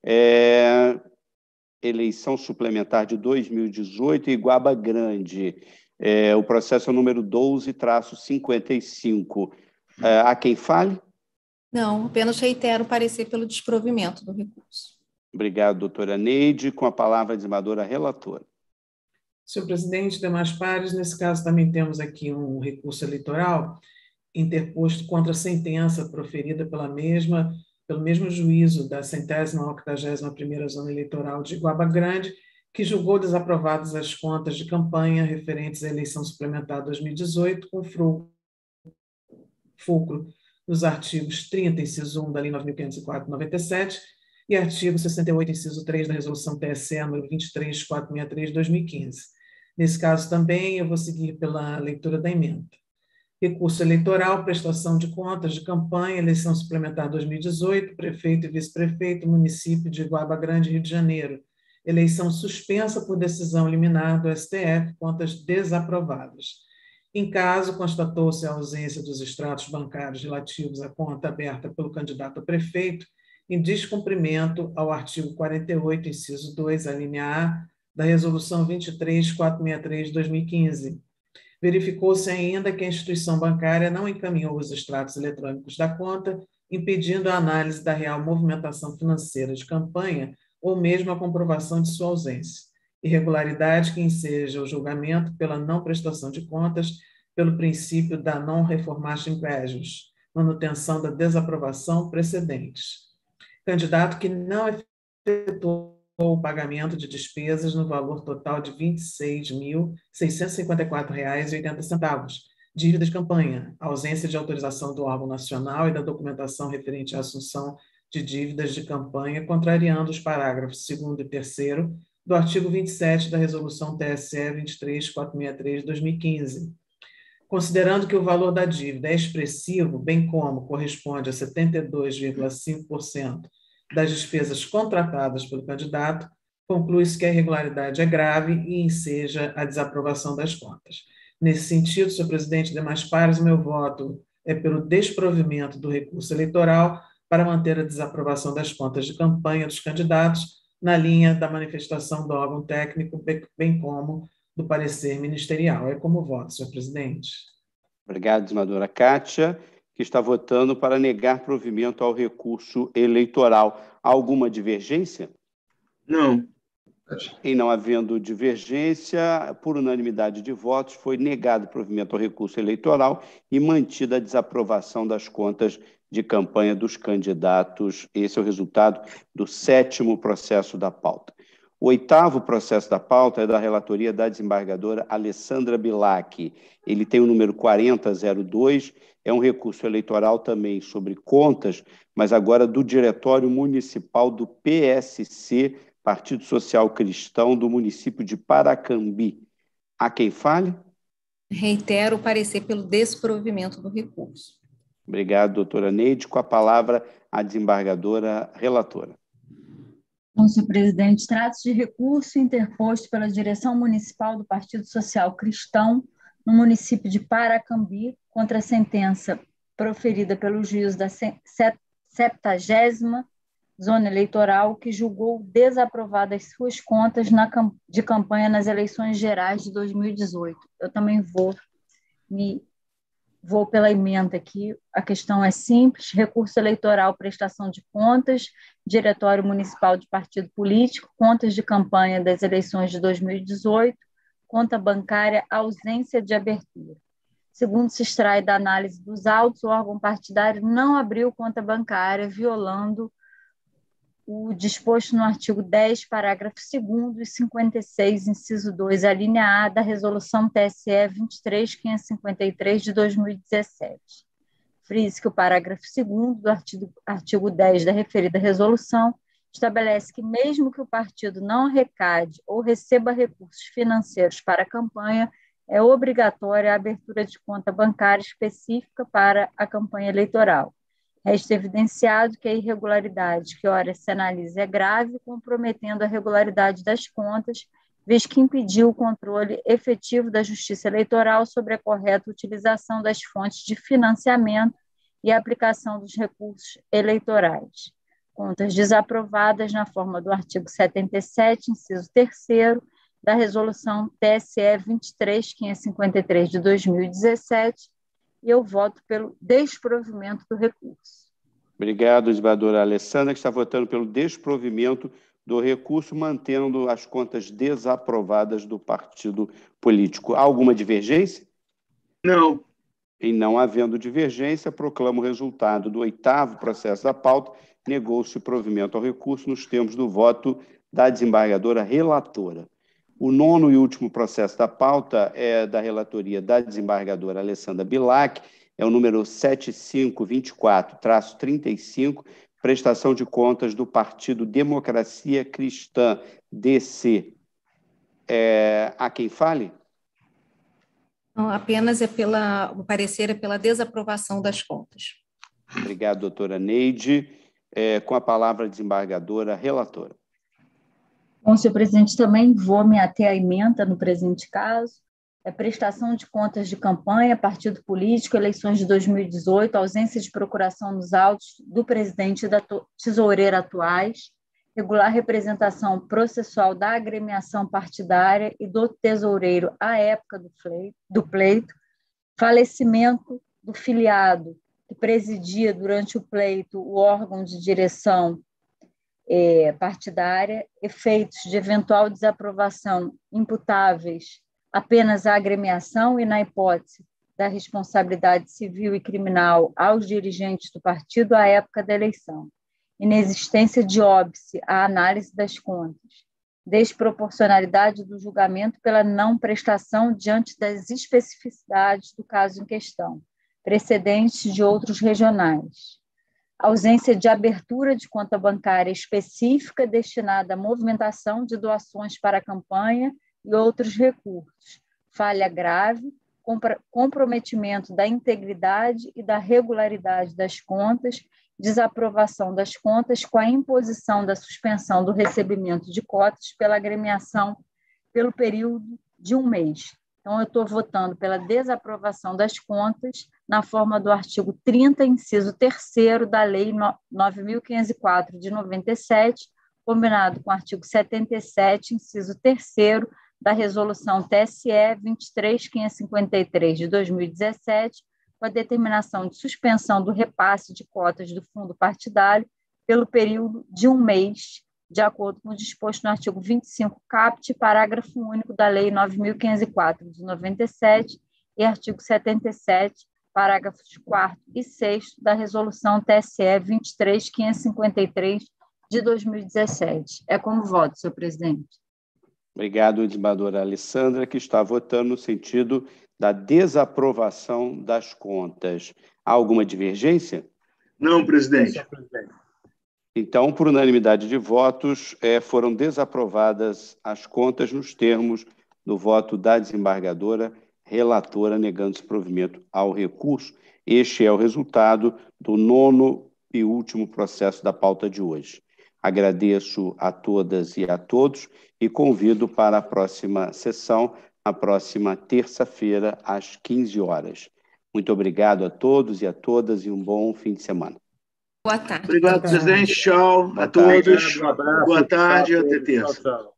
é, eleição suplementar de dois mil e dezoito, Iguaba Grande. É, o processo é o número doze traço cinquenta e cinco. É, há quem fale? Não, apenas reitero o parecer pelo desprovimento do recurso. Obrigado, doutora Neide. Com a palavra, a desembargadora relatora. Senhor presidente, demais pares, nesse caso também temos aqui um recurso eleitoral interposto contra a sentença proferida pela mesma, pelo mesmo juízo da centésima octagésima primeira zona eleitoral de Iguaba Grande, que julgou desaprovadas as contas de campanha referentes à eleição suplementar dois mil e dezoito, com fulcro nos artigos trinta, inciso um da Lei nove mil quinhentos e quatro, noventa e sete, e artigo sessenta e oito, inciso três da Resolução T S E número vinte e três mil quatrocentos e sessenta e três de dois mil e quinze. Nesse caso também, eu vou seguir pela leitura da emenda. Recurso eleitoral, prestação de contas de campanha, eleição suplementar dois mil e dezoito, prefeito e vice-prefeito, município de Iguaba Grande, Rio de Janeiro. Eleição suspensa por decisão liminar do S T F, contas desaprovadas. Em caso, constatou-se a ausência dos extratos bancários relativos à conta aberta pelo candidato a prefeito, em descumprimento ao artigo quarenta e oito, inciso dois, a linha A, da Resolução vinte e três mil quatrocentos e sessenta e três de dois mil e quinze. Verificou-se ainda que a instituição bancária não encaminhou os extratos eletrônicos da conta, impedindo a análise da real movimentação financeira de campanha ou mesmo a comprovação de sua ausência. Irregularidade que enseja o julgamento pela não prestação de contas pelo princípio da non reformatio impedius, manutenção da desaprovação precedentes. Candidato que não efetuou o pagamento de despesas no valor total de vinte e seis mil, seiscentos e cinquenta e quatro reais e oitenta centavos, dívida de campanha, ausência de autorização do órgão nacional e da documentação referente à assunção de dívidas de campanha, contrariando os parágrafos segundo e terceiro do artigo vinte e sete da Resolução T S E vinte e três mil quatrocentos e sessenta e três de dois mil e quinze. Considerando que o valor da dívida é expressivo, bem como corresponde a setenta e dois vírgula cinco por cento das despesas contratadas pelo candidato, conclui-se que a irregularidade é grave e enseja a desaprovação das contas. Nesse sentido, senhor presidente e demais pares, o meu voto é pelo desprovimento do recurso eleitoral para manter a desaprovação das contas de campanha dos candidatos na linha da manifestação do órgão técnico, bem como do parecer ministerial. É como voto, senhor presidente. Obrigado, senadora Kátia, que está votando para negar provimento ao recurso eleitoral. Há alguma divergência? Não. Em não havendo divergência, por unanimidade de votos, foi negado provimento ao recurso eleitoral e mantida a desaprovação das contas de campanha dos candidatos. Esse é o resultado do sétimo processo da pauta. O oitavo processo da pauta é da relatoria da desembargadora Alessandra Bilac. Ele tem o número quarenta zero dois, é um recurso eleitoral também sobre contas, mas agora do Diretório Municipal do P S C, Partido Social Cristão, do município de Paracambi. Há quem fale? Reitero o parecer pelo desprovimento do recurso. Obrigado, doutora Neide. Com a palavra, a desembargadora relatora. Bom, senhor presidente, trata-se de recurso interposto pela direção municipal do Partido Social Cristão no município de Paracambi contra a sentença proferida pelo juiz da septagésima Zona Eleitoral, que julgou desaprovadas suas contas na, de campanha nas eleições gerais de dois mil e dezoito. Eu também vou, me, vou pela emenda aqui. A questão é simples: recurso eleitoral, prestação de contas, Diretório Municipal de Partido Político, contas de campanha das eleições de dois mil e dezoito, conta bancária, ausência de abertura. Segundo se extrai da análise dos autos, o órgão partidário não abriu conta bancária, violando o disposto no artigo dez, parágrafo segundo e cinquenta e seis, inciso dois, a linha A da Resolução T S E vinte e três mil quinhentos e cinquenta e três de dois mil e dezessete. Frise que o parágrafo segundo do artigo, artigo dez da referida resolução estabelece que, mesmo que o partido não arrecade ou receba recursos financeiros para a campanha, é obrigatória a abertura de conta bancária específica para a campanha eleitoral. Resta evidenciado que a irregularidade que ora se analisa é grave, comprometendo a regularidade das contas, vez que impediu o controle efetivo da Justiça Eleitoral sobre a correta utilização das fontes de financiamento e a aplicação dos recursos eleitorais. Contas desaprovadas na forma do artigo setenta e sete, inciso terceiro, da Resolução T S E vinte e três mil quinhentos e cinquenta e três de dois mil e dezessete, e eu voto pelo desprovimento do recurso. Obrigado, desembargadora Alessandra, que está votando pelo desprovimento do recurso, mantendo as contas desaprovadas do partido político. Há alguma divergência? Não. Em não havendo divergência, proclamo o resultado do oitavo processo da pauta. Negou-se o provimento ao recurso nos termos do voto da desembargadora relatora. O nono e último processo da pauta é da relatoria da desembargadora Alessandra Bilac, é o número sete mil quinhentos e vinte e quatro traço trinta e cinco, prestação de contas do Partido Democracia Cristã, D C. É, há quem fale? Não, apenas é pela, o parecer é pela desaprovação das contas. Obrigado, doutora Neide. É, com a palavra a desembargadora relatora. Bom, senhor presidente, também vou me ater à emenda no presente caso. É prestação de contas de campanha, partido político, eleições de dois mil e dezoito, ausência de procuração nos autos do presidente e da tesoureira atuais, regular representação processual da agremiação partidária e do tesoureiro à época do pleito, do pleito, falecimento do filiado que presidia durante o pleito o órgão de direção É, partidária, efeitos de eventual desaprovação imputáveis apenas à agremiação e, na hipótese da responsabilidade civil e criminal, aos dirigentes do partido à época da eleição. inexistência de óbice à análise das contas, desproporcionalidade do julgamento pela não prestação diante das especificidades do caso em questão, precedentes de outros regionais, ausência de abertura de conta bancária específica destinada à movimentação de doações para a campanha e outros recursos, falha grave, comprometimento da integridade e da regularidade das contas, desaprovação das contas com a imposição da suspensão do recebimento de cotas pela agremiação pelo período de um mês. Então, eu estou votando pela desaprovação das contas na forma do artigo trinta, inciso terceiro da Lei nove mil quinhentos e quatro, de noventa e sete, combinado com o artigo setenta e sete, inciso terceiro da Resolução T S E vinte e três mil quinhentos e cinquenta e três, de dois mil e dezessete, com a determinação de suspensão do repasse de cotas do fundo partidário pelo período de um mês, de acordo com o disposto no artigo vinte e cinco caput, parágrafo único da Lei nove mil quinhentos e quatro, de noventa e sete, e artigo setenta e sete, parágrafos quarto e sexto da Resolução T S E vinte e três mil quinhentos e cinquenta e três, de dois mil e dezessete. É como voto, senhor presidente. Obrigado, desembargadora Alessandra, que está votando no sentido da desaprovação das contas. Há alguma divergência? Não, presidente. Então, por unanimidade de votos, eh, foram desaprovadas as contas nos termos do voto da desembargadora relatora negando-se provimento ao recurso. Este é o resultado do nono e último processo da pauta de hoje. Agradeço a todas e a todos e convido para a próxima sessão, a próxima terça-feira, às quinze horas. Muito obrigado a todos e a todas e um bom fim de semana. Boa tarde. Obrigado, presidente. Tchau a todos. Boa tarde e até terça.